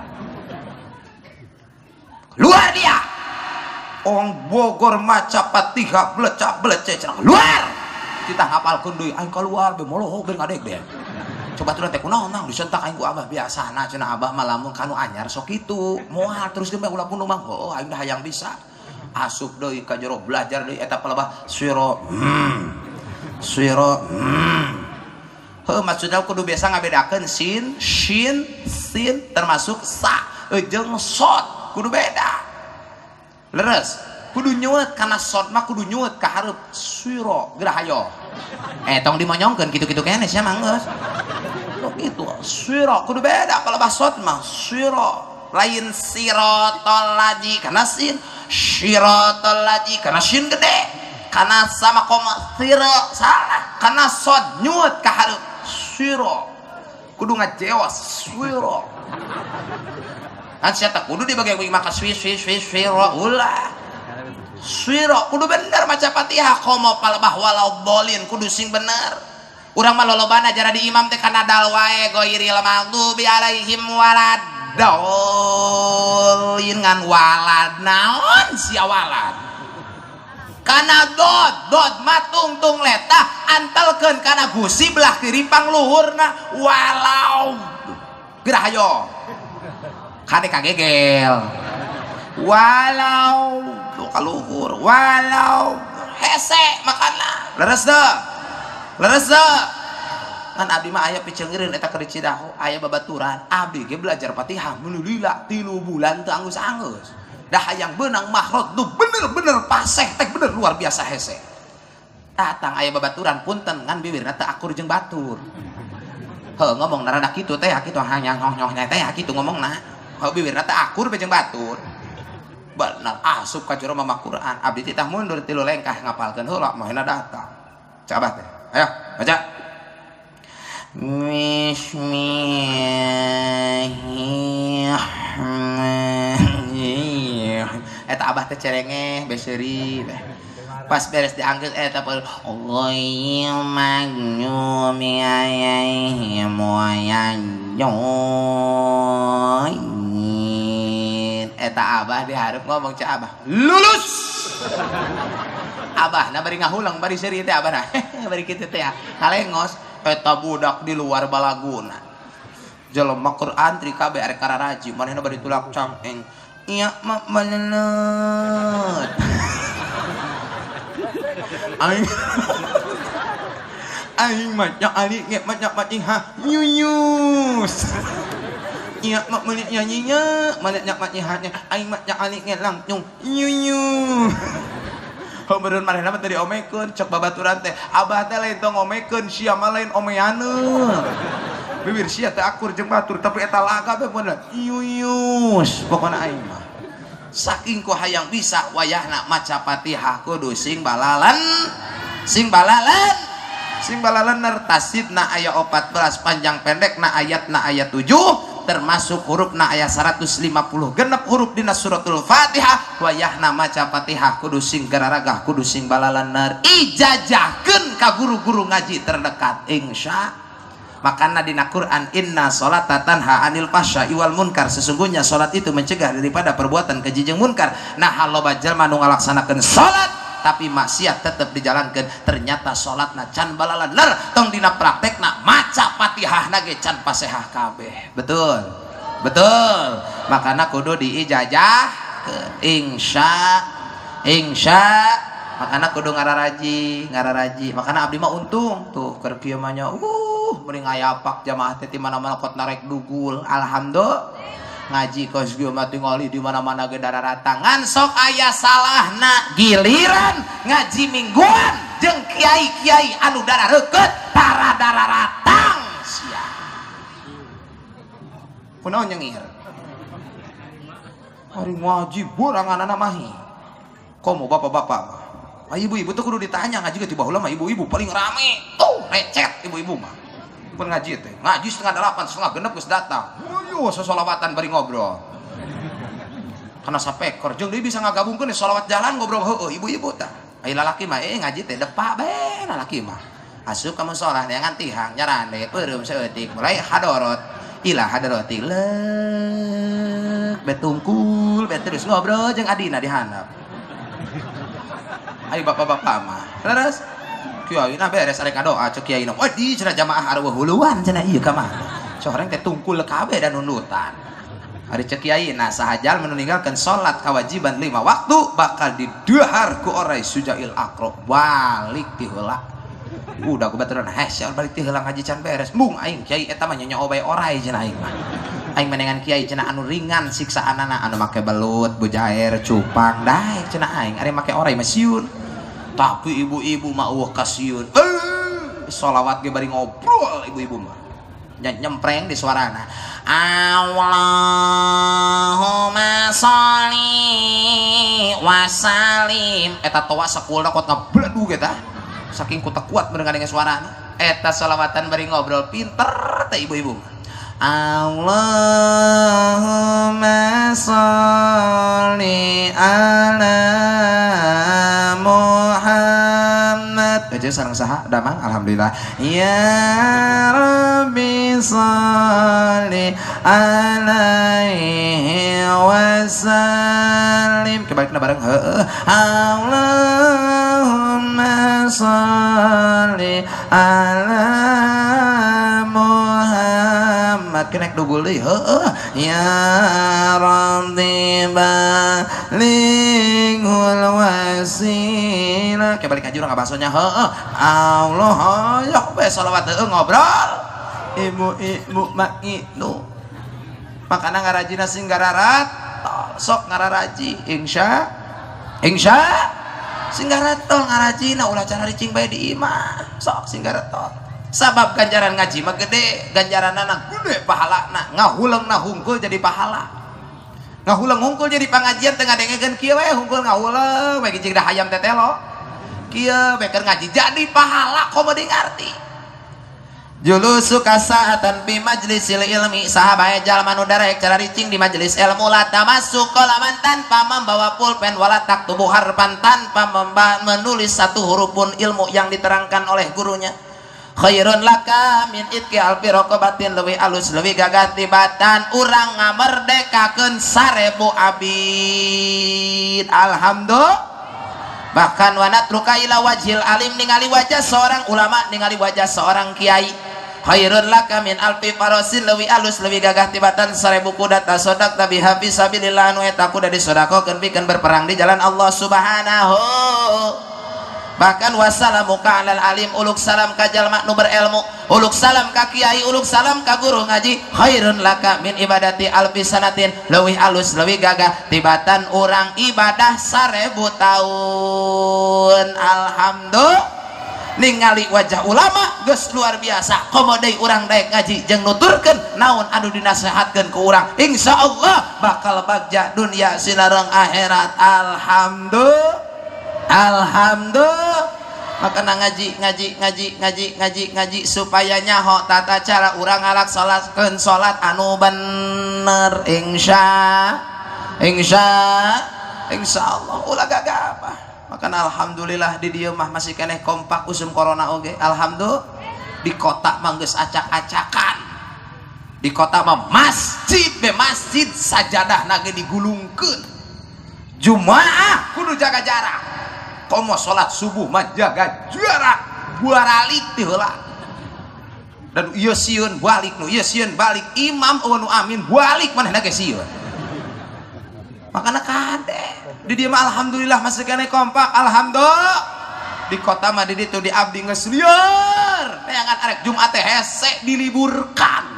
luar dia orang Bogor maca Fatihah belecak-belece cenah luar kita hafalkeun deui aing keluar be molohok be ngadeg deh coba tuh teh kunaon nang disentak aing ku abah biasana cenah abah mah lamun kanu anyar sok kitu moal terus ge ulah pun mah oh aing dah hayang bisa asup deui ka jero belajar deui eta palebah siro hmm siro hmm heuh maksudna kudu biasa ngabedakeun sin shin sin termasuk sa jeung sod kudu beda leres kudu nyuet karena sod mah kudu nyuet ka hareup siro gerahayo eh tong dimonyongkeun kitu-kitu kene sia mah geus lo kitu siro kudu beda kalau basot mah siro lain sirotol laji karena sin sirotol laji karena sin gede karena sama koma siro salah karena sod nyuet ka hareup siro kudu ngajewas siro kan sia teh kudu dibagi-bagi maka swi swi swi siro ulah swiro kudu bener maca Fatihah komo palebah walau bolin kudu sing bener urang mah lolobana jara di imam teh kana dal wae ghairil maghdubi alaihim waladdallin ngan walad naon sia walad kana dod dod matung-tung letah antelkeun kana gusi belah kiri pangluhurna walau gerahayo kade kagegel walau kaluhur walau hese makana leres deh leres deh kan abdi mah aya picengereun eta keur Cidahu aya babaturan abdi ge belajar Fatihah mun lila tilu bulan teu anggeus-anggeus dah hayang beunang mahrot nu bener-bener paseh teh bener luar biasa hese datang aya babaturan punten ngan bibirna teu akur jeung batur heuh ngomong narada kitu teh kitu hanya nyoh-nyoh teh kitu ngomongna heuh bibirna teh akur bejeng batur bener asup ka jero mama Quran abdi titah mundur tilu lengkah ngapalkeun heula mahena datang coba teh ayo baca Bismillahirrahmanirrahim eta abah teh cerengeh beseuri pas beres dianggeut eta pel Allahil magnumi alaihim wayaddallin eta abah dihareup ngomong ca abah lulus abah na bari ngahulang bari seuri teh abah na bari kitu teh kalengos eta budak di luar balaguna jelema Quran tri kabeh arek kararaji manehna bari tulak cangeng iya mak maleut aing aing macam ali nge macam macam ha nyunyus iya mak meuli nyanyinya malet nyak macam hanya aing macam ali nge langsung nyunyu heubeurun manehna mah teh diomekeun cek babaturan teh abah teh lain tong ngomekeun sia mah lain omeaneun bibir sia teh akur jeung batur tapi eta laga teh bener nyunyus pokona aing mah saking ku hayang bisa wayahna maca Fatihah kudu sing balalan sing balalan sing balalan nertasidna aya opat belas panjang pendekna ayatna ayat tujuh termasuk hurufna aya seratus lima puluh genep huruf dina suratul Fatihah wayahna maca Fatihah kudu sing gararagah kudu sing balalan ner ijajahkeun ka guru-guru ngaji terdekat insya makana dina Quran inna sholata tanha anil fahsya'i wal munkar sesungguhnya salat itu mencegah daripada perbuatan keji jeung munkar nah loba jalma nu ngalaksanakeun salat tapi maksiat tetap dijalankan ternyata salatna can balalan ler tong dina praktekna maca Fatihahna ge can pasehah kabeh betul betul makana kudu diijajah insya insya makana kudu ngararaji ngararaji makana abdi mah untung tuh keur kieu mah nya uh mending ngayapak jamaah teh di mana-mana kot narek dugul alhamdulillah ngaji kos gieu mah tingali di mana-mana ge dararatangan sok aya salahna giliran ngaji mingguan jeung kiai-kiai anu darareukeut para dararatang sia kunaon nyengir ari ngaji boranganana mahi komo bapak-bapak mah ibu-ibu tuh kudu ditanya ngaji ke baheula mah ibu-ibu paling rame tuh recet ibu-ibu mah pun ngaji teh ngaji setengah delapan setengah genep geus datang oh sasolawatan bari ngobrol karena sapekor jeung dia bisa ngagabungkeun sholawat jalan ngobrol heueuh ibu-ibu tah ai lalaki mah eh ngaji teh depa bae lalaki mah asup ka musholah neangan tihang nyarande peureum saeutik mulai hadorot ila hadoroti leuk betungkul bet terus ngobrol jeung adina di handap ai bapak-bapak mah terus kiai na beres arek doa cek kiai na wadi cenah jamaah arwah huluan cenah ieu ka mah soreng teh tungkul kabeh dan nunutan ari cek kiai na sahajal meninggalkan salat kewajiban lima waktu bakal dideuhar ku orai sujail aqrab balik ti heula udah kubaturan heh sia balik ti heula ngaji can beres mung aing kiai eta mah nyonya obai orai cenah aing mah aing menengan kiai cenah anu ringan siksaanana anu make belut bujair cupang daek cenah aing ari make orai mah siun tapi ibu-ibu mah eueuh kasiun eh sholawat ge bari ngobrol ibu-ibu mah nyempreng di suarana Allahumma sholli wa sallim eta toa sakulna kot ngabledu ge tah saking ku teu kuat mendengar suarana eta sholawatan bari ngobrol pinter teh ibu-ibu mah Allahumma sholli ala Muhammad aja sareng saha damang alhamdulillah ya rabbi sholli alaihi wasallim kebalikna bareng heueuh Allahumma sholli ala Muhammad kenek dugul deui heueuh ya rabbi balighul wasilah kebalik aja urang ngabasonya heueuh Allah hoyok bae sholawat heueuh ngobrol ibu-ibu mak itu makana ngarajina sing gararat sok ngararaji insya insya sing garatol ngarajina ulah cara ricing bae di imah sok sing garatol sabab ganjaran ngaji mah gede, ganjaran anak gede pahala na ngahulang na hungkul jadi pahala, ngahulang hungkul jadi pengajian tengah dengekeun kieu we hungkul ngahulang we gijing dah hayam tetelo kieu beker ngaji jadi pahala komo ngarti. Julusu kasaatan bi majlisil ilmi, sahabat jalma nu darek cara ricing di majelis ilmu, la tamasuk kalaman tanpa membawa pulpen, wala taktubu harfan tanpa menulis satu huruf pun ilmu yang diterangkan oleh gurunya. Khairun laka min itki alfi raqabatin, leuwih alus leuwih gagah tibatan urang ngamerdekakeun sarebu abid. Alhamdulillah. Bahkan wanat ruka ila wajhil alim, ningali wajah seorang ulama, ningali wajah seorang kiai. Khairun laka min alfi farasin, leuwih alus leuwih gagah tibatan sarebu kuda tasodak tabi habis sabilillah nu eta kuda disodakokeun pikeun berperang di jalan Allah Subhanahu. Bahkan wassalamu ka alal alim, uluk salam ka jalma nu berilmu, uluk salam ka kiai, uluk salam ka guru ngaji. Khairun laka min ibadati alfi sanatin, leuwih alus leuwih gagah tibatan urang ibadah sarebu taun. Alhamdulillah. Ningali wajah ulama geus luar biasa, komo deui urang daek ngaji jeung nuturkeun naon anu dinasehatkeun ku urang, insyaallah bakal bagja dunia sinareng akhirat. Alhamdulillah. Alhamdulillah. Makana ngaji ngaji ngaji ngaji ngaji ngaji supaya nyaho tata cara urang ngalaksanakeun salat anu bener, insya insya insyaallah ulah gagah. Makana alhamdulillah di dieu mah masih keneh kompak usum corona oge. Alhamdulillah. Di kota mah geus acak-acakan. Di kota mah masjid be masjid sajadahna ge digulungkeun. Jumaah kudu jaga jarak. Komo salat subuh mah jaga jarak, buaralik teh heula. Dan ieu sieun balik nu ieu sieun balik, imam eueuh nu amin balik manehna ge sieun. Makana kade di dieu mah alhamdulillah masih keneh kompak. Alhamdulillah. Di kota mah di ditu di abdi geus lieur. Neangan arek Jumat teh hese diliburkan.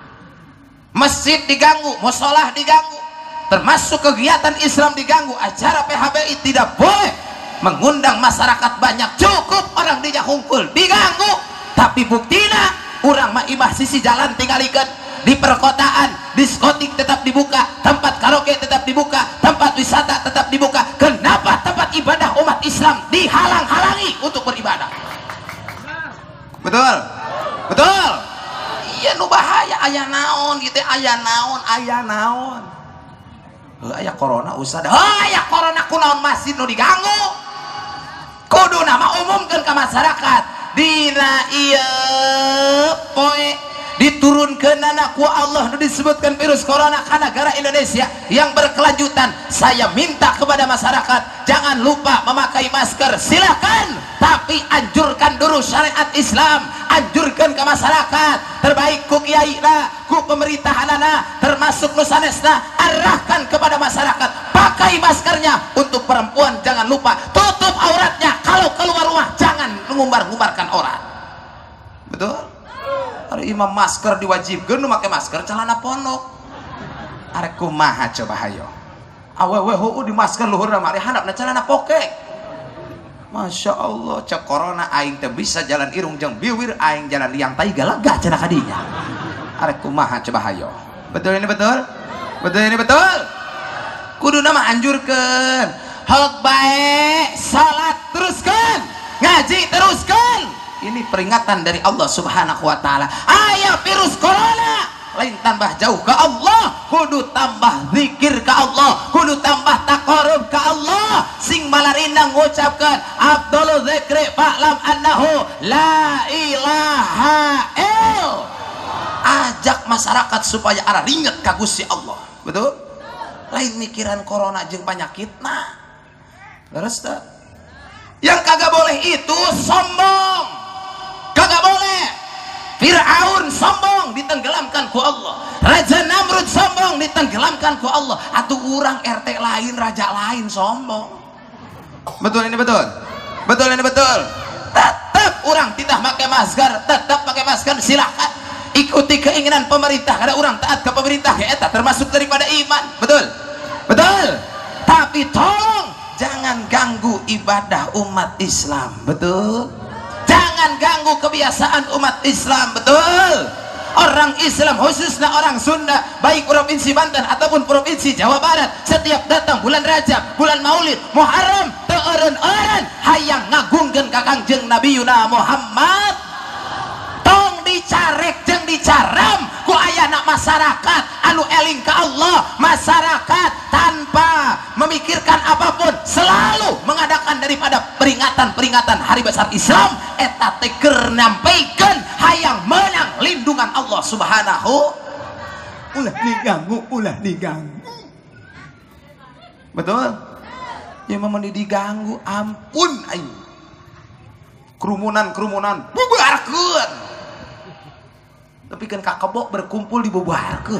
Masjid diganggu, musholah diganggu, termasuk kegiatan Islam diganggu, acara P H B I tidak boleh mengundang masyarakat banyak, cukup orang dinya hungkul diganggu. Tapi buktina urang mah imah sisi jalan tingalikeun. Di perkotaan diskotik tetap dibuka, tempat karaoke tetap dibuka, tempat wisata tetap dibuka. Kenapa tempat ibadah umat Islam dihalang-halangi untuk beribadah? Betul? Betul? Iya nu bahaya, aya naon gitu, aya naon, aya naon. Heuh aya corona usada. Heuh aya corona kunaon masjid nu diganggu. Kudu nama umumkeun ka masyarakat. Dina ieu poe diturunkan anak ku Allah nu disebutkan virus corona ke negara Indonesia yang berkelanjutan. Saya minta kepada masyarakat jangan lupa memakai masker, silakan, tapi anjurkan dulu syariat Islam, anjurkan ke masyarakat, terbaik ku kiaina, ku pemerintahanana, termasuk nu sanesna, arahkan kepada masyarakat pakai maskernya. Untuk perempuan jangan lupa tutup auratnya, kalau keluar rumah jangan ngumbar-ngumbarkan orang. Betul? Hari imam masker diwajibkeun nu make masker celana pondok. Arek kumaha coba hayo. Awewe heueuh di masker luhurna mah handapna celana pokek. Masya Allah, cek corona aing teh bisa jalan irung jeung biwir, aing jalan liang tai galaga cenah kadinya. Arek kumaha coba hayo. Betul ini betul? Betul ini betul? Kuduna mah anjurkeun. Hok bae, salat teruskeun, ngaji teruskeun. Ini peringatan dari Allah Subhanahu wa taala. Aya virus corona, lain tambah jauh ke Allah, kudu tambah zikir ke Allah, kudu tambah taqarrub ke Allah. Sing malarinang ngucapkeun afdhalu dzikri fa'lam annahu la ilaha ill. Ajak masyarakat supaya arah ringet ka Gusti Allah. Betul? Lain mikiran corona jeung panyakitna. Leres teh? Yang kagak boleh itu sombong. Kagak boleh. Fir'aun sombong ditenggelamkan ku Allah. Raja Namrud sombong ditenggelamkan ku Allah. Atuh urang R T lain, raja lain sombong. Betul ini betul? Betul ini betul? Tetap urang tidak pakai masker, tetap pakai masker, silakan. Ikuti keinginan pemerintah. Kada urang taat ke pemerintah ya eta termasuk daripada iman. Betul? Betul? Tapi tolong jangan ganggu ibadah umat Islam. Betul? Jangan jangan ganggu kebiasaan umat Islam. Betul, orang Islam khususnya orang Sunda, baik provinsi Banten ataupun provinsi Jawa Barat, setiap datang bulan Rajab, bulan Maulid, Muharram, teureun-eureun hayang ngagungkeun ka Kangjeng Nabi Yuna Muhammad. Tong dicarek jeung dicaram ku ayana masyarakat anu eling ka Allah, masyarakat tanpa memikirkan apapun selalu mengadakan daripada peringatan-peringatan hari besar Islam eta teh keur nyampikeun hayang menang lindungan Allah Subhanahu. Ulah diganggu, ulah diganggu. Betul? Ya memang diganggu, ampun aing. Kerumunan-kerumunan bubarkeun. Tapi kan kakebok berkumpul di bubarkeun.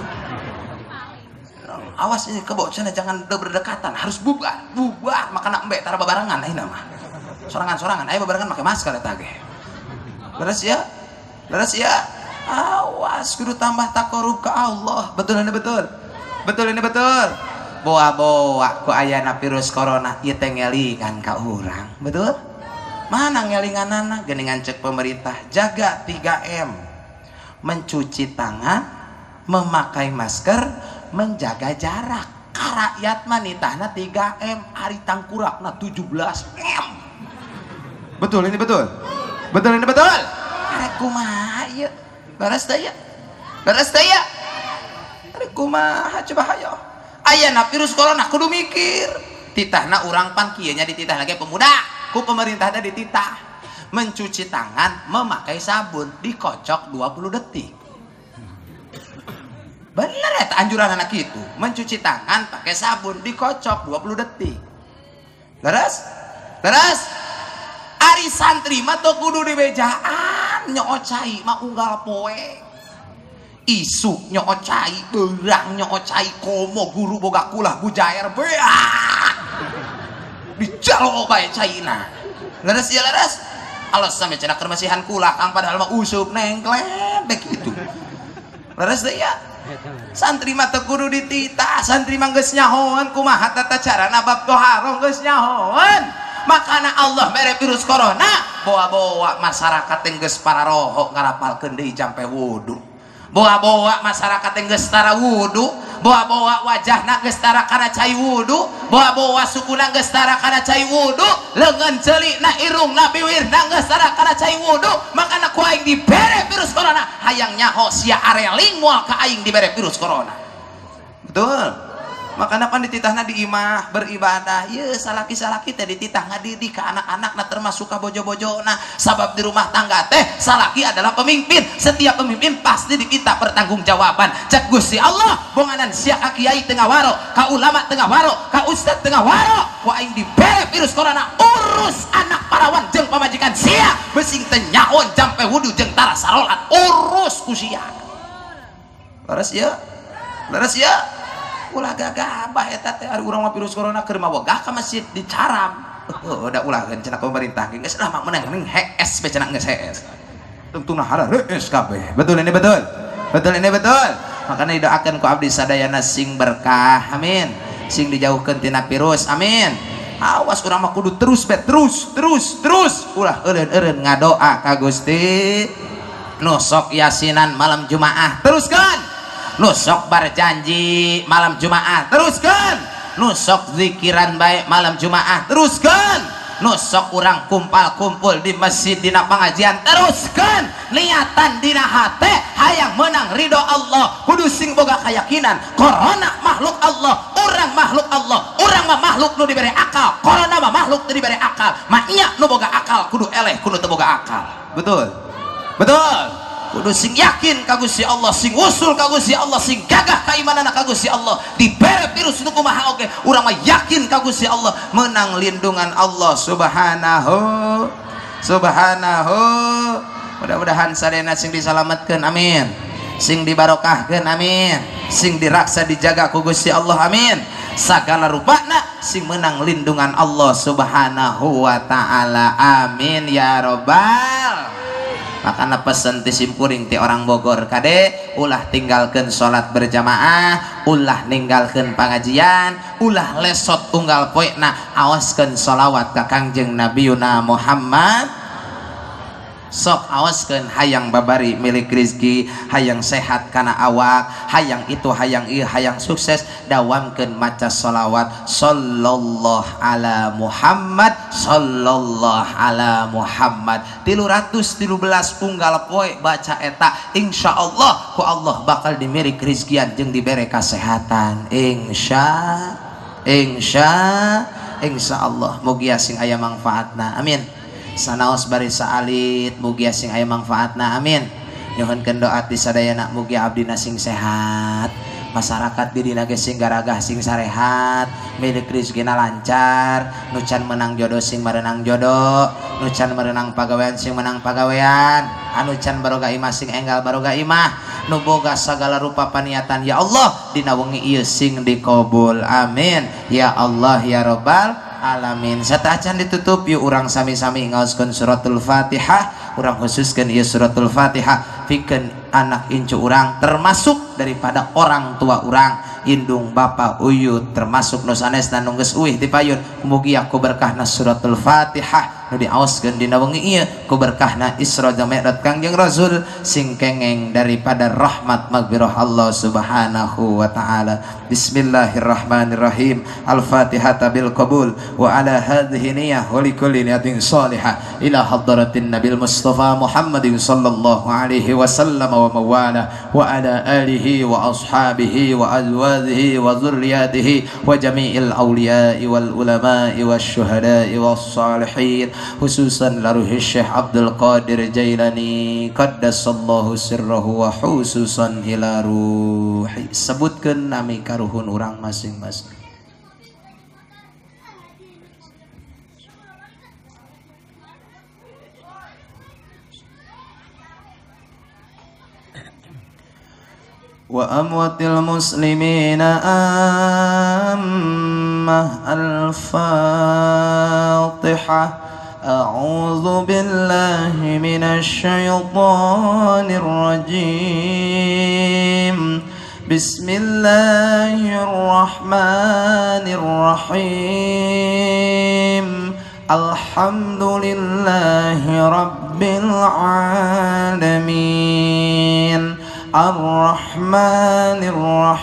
Awas ini kebo cenah jangan berdekatan, harus bubar, bubar makana embe tara babarengan ayeuna mah. Sorangan-sorangan aya babarengan make masker eta ge. Beres ya? Beres ya? Awas kudu tambah takorup ke Allah. Betul ini betul. Betul ini betul. Boa-boa ku ayana virus corona ieu teh ngelingan ka urang. Betul? Mana ngelinganana geuningan cek pemerintah jaga tiga M. Mencuci tangan, memakai masker, menjaga jarak. Ka rakyat mah nitahna tiga M, ari tangkurakna tujuh belas M. Betul ini betul. Betul ini betul. Arek kumaha ieu? Beres teh ya. Beres teh ya. Arek kumaha coba hayo. Ayeuna virus corona kudu mikir. Titahna urang pan kieu nya dititah lagi pemuda. Ku pemerintah teh dititah. Mencuci tangan, memakai sabun, dikocok dua puluh detik. Bener ya anjuran anak itu. Mencuci tangan pakai sabun, dikocok dua puluh detik. Beres? Beres? Ari santri mah teu kudu dibejaan, nyoocai mah unggal poe. Isu nyoocai, beurang nyoocai, komo guru boga kulah bujaer beak. Dijalo bae caina. Leres ya leres? Alas sampe cenah keur masihan kula kang padahal mah useup nengklep begitu. Leres deui ya. Santri mah teu kudu dititah, santri mah geus nyahoan kumaha tata carana bab toharoh geus nyahoan. Makana Allah mere virus corona, boa-boa masyarakat teh geus pararoho ngarapalkeun deui jampe wudu. Boa-boa masyarakat teh geus tara wudu, boa-boa wajahna geus tara kana cai wudu, boa-boa sukuna geus tara kana cai wudu, leungeun ceulikna irungna biwirna geus tara kana cai wudu. Makana ku aing dibere virus corona, hayang nyaho sia areling moal ka aing dibere virus corona. Betul. Makana pan dititahna di imah beribadah. Ye salaki-salaki teh dititah ngadidik ka anak-anakna termasuk ka bojo-bojona. Sabab di rumah tangga teh salaki adalah pemimpin. Setiap pemimpin pasti dititah pertanggungjawaban. Cek Gusti Allah bonganan sia ka kiai tengah waro, ka ulama tengah waro, ka ustad tengah waro. Ku aing dibere virus corona urus anak parawan jeung pamajikan sia besing teh nyaon jampe wudu jeung tara sarolat urus ku sia. Leres ya? Leres ya? Ulah gagabah eta teh ari urang mah virus corona keur mawegah ka masjid dicaram. Heuh da ulah cenah pemerintah geus lah mak menang ning hees be cenah geus hees. Tentuna hara hees kabeh. Betul ini betul. Betul ini betul. Makanya didoakeun ku abdi sadayana sing berkah. Amin. Sing dijauhkeun tina virus. Amin. Awas urang mah kudu terus be terus terus terus ulah eureun-eureun ngadoa ka Gusti. Nu sok yasinan malam Jumaah teruskan. Nusok berjanji malam Jumaah teruskan. Nusok zikiran baik malam Jumaah teruskan. Nusok orang kumpal-kumpul di masjid dina pengajian teruskan. Niatan dina hate hayang menang ridho Allah. Kudu sing boga keyakinan corona makhluk Allah, orang makhluk Allah, orang mah makhluk nu diberi akal, corona mah makhluk nu diberi akal. Maknya nu boga akal kudu eleh kudu teu boga akal. Betul? Betul? Kudu sing yakin ka Gusti Allah, sing usul ka Gusti Allah, sing gagah keimanana ka Gusti Allah. Dibere virus nu kumaha oge, urang mah yakin ka Gusti Allah, menang lindungan Allah Subhanahu Subhanahu. Mudah-mudahan sadayana sing disalametkeun amin, sing dibarokahkeun amin, sing diraksa dijaga ku Gusti Allah amin. Sagala rupana sing menang lindungan Allah Subhanahu wa taala amin ya robbal. Makanya pesen ti simkuring ti orang Bogor kade ulah tinggalkan sholat berjamaah, ulah ninggalkan pengajian, ulah lesot unggal poekna, awaskan sholawat ka Kangjeng Nabi Yuna Muhammad. sok awaskeun hayang babari milik rizki, hayang sehat kana awak, hayang itu hayang ieu hayang sukses, dawamkeun maca sholawat sallallahu ala Muhammad sallallahu ala Muhammad tilu ratus tilu belas punggal poe baca eta, insyaallah ku Allah bakal dimirik rizkian jeung dibere kasehatan, insya insya insyaallah. Mugi sing aya manfaatna, amin. Sanaos bari saalit mugi sing aya manfaatna, amin. Nyohonkeun doa ti sadayana mugi abdina sing sehat, masyarakat di dina ge sing garagah sing sarehat, milik rezekina lancar, nu can menang jodoh sing merenang jodoh, nu can merenang pagawean sing menang pagawean, anu can baroga imah sing enggal baroga imah, nu boga sagala rupa paniatan ya Allah dina wengi ieu sing dikabul, amin ya Allah ya rabbal alamin. Sataacan ditutup yuk urang sami-sami ngaoskeun suratul Fatihah, urang khususkeun ieu suratul Fatihah pikeun anak incu urang termasuk daripada orang tua urang, indung bapa uyut termasuk nu sanesna nu geus uwih di payun, mugi aku berkahna suratul Fatihah nu diaoskeun dina wengi ieu ku berkahna Isra jeung Mi'raj Kangjeng Rasul sing kengeng daripada rahmat maghfirah Allah Subhanahu wa taala. Bismillahirrahmanirrahim. Al-Fatihah bil qabul wa ala hadhihi niyyah wa likulli niyatin shalihah ila hadratin Nabil Mustafa Muhammadin sallallahu alaihi wasallam wa mawala wa ala alihi wa ashabihi wa azwajihi wa dzurriyyatihi wa jami'il awliya'i wal ulama'i wasyuhada'i was salihin, khususan laruhi Syekh Abdul Qadir Jailani qaddasallahu sirrahu wa khususan ila ruhi. Sebutkeun nami karuhun urang masing-masing. wa amwatil muslimina ammah. Al-Fatihah. A'udzu billahi minasy syaithanir rajim. Bismillahirrahmanirrahim. Alhamdulillahi rabbil alamin. Ar-Rahmanir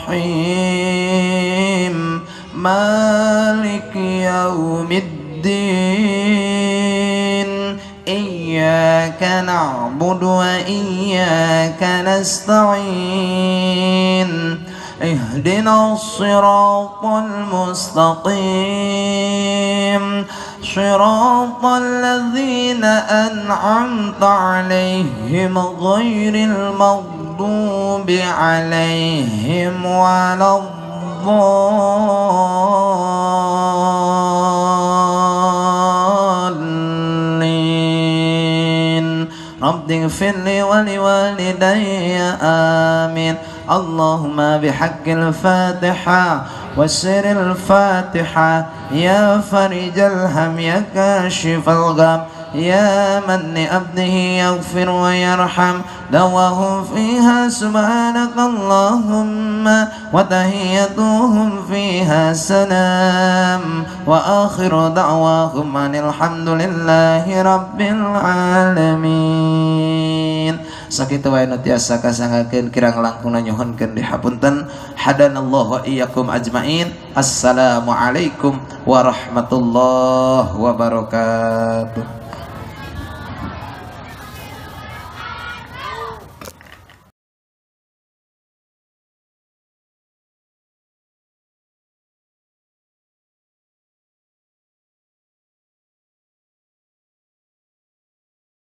Rahim. Maliki yaumiddin. Iyyaka na'budu wa iyyaka nasta'in. Ihdinas siratal mustaqim. Shiratal ladzina an'amta 'alaihim ghairil maghdubi 'alaihim waladdallin. Rabbighfirli wa liwalidayya amin. Allahumma bihaqqil Fatihah wa sirril Fatihah ya farijal ham ya kashifal gham ya man li abdihi yaghfir wa yarham dawahum fiha subhanakallahumma wa tahiyyatuhum fiha salam wa akhiru da'wahum alhamdulillahi rabbil alamin. Sakitu wae nu tiasa kasangakeun kirang langkung nyohonkeun dihapunten. Hadanallahu wa iyyakum ajmain. Assalamualaikum warahmatullahi wabarakatuh.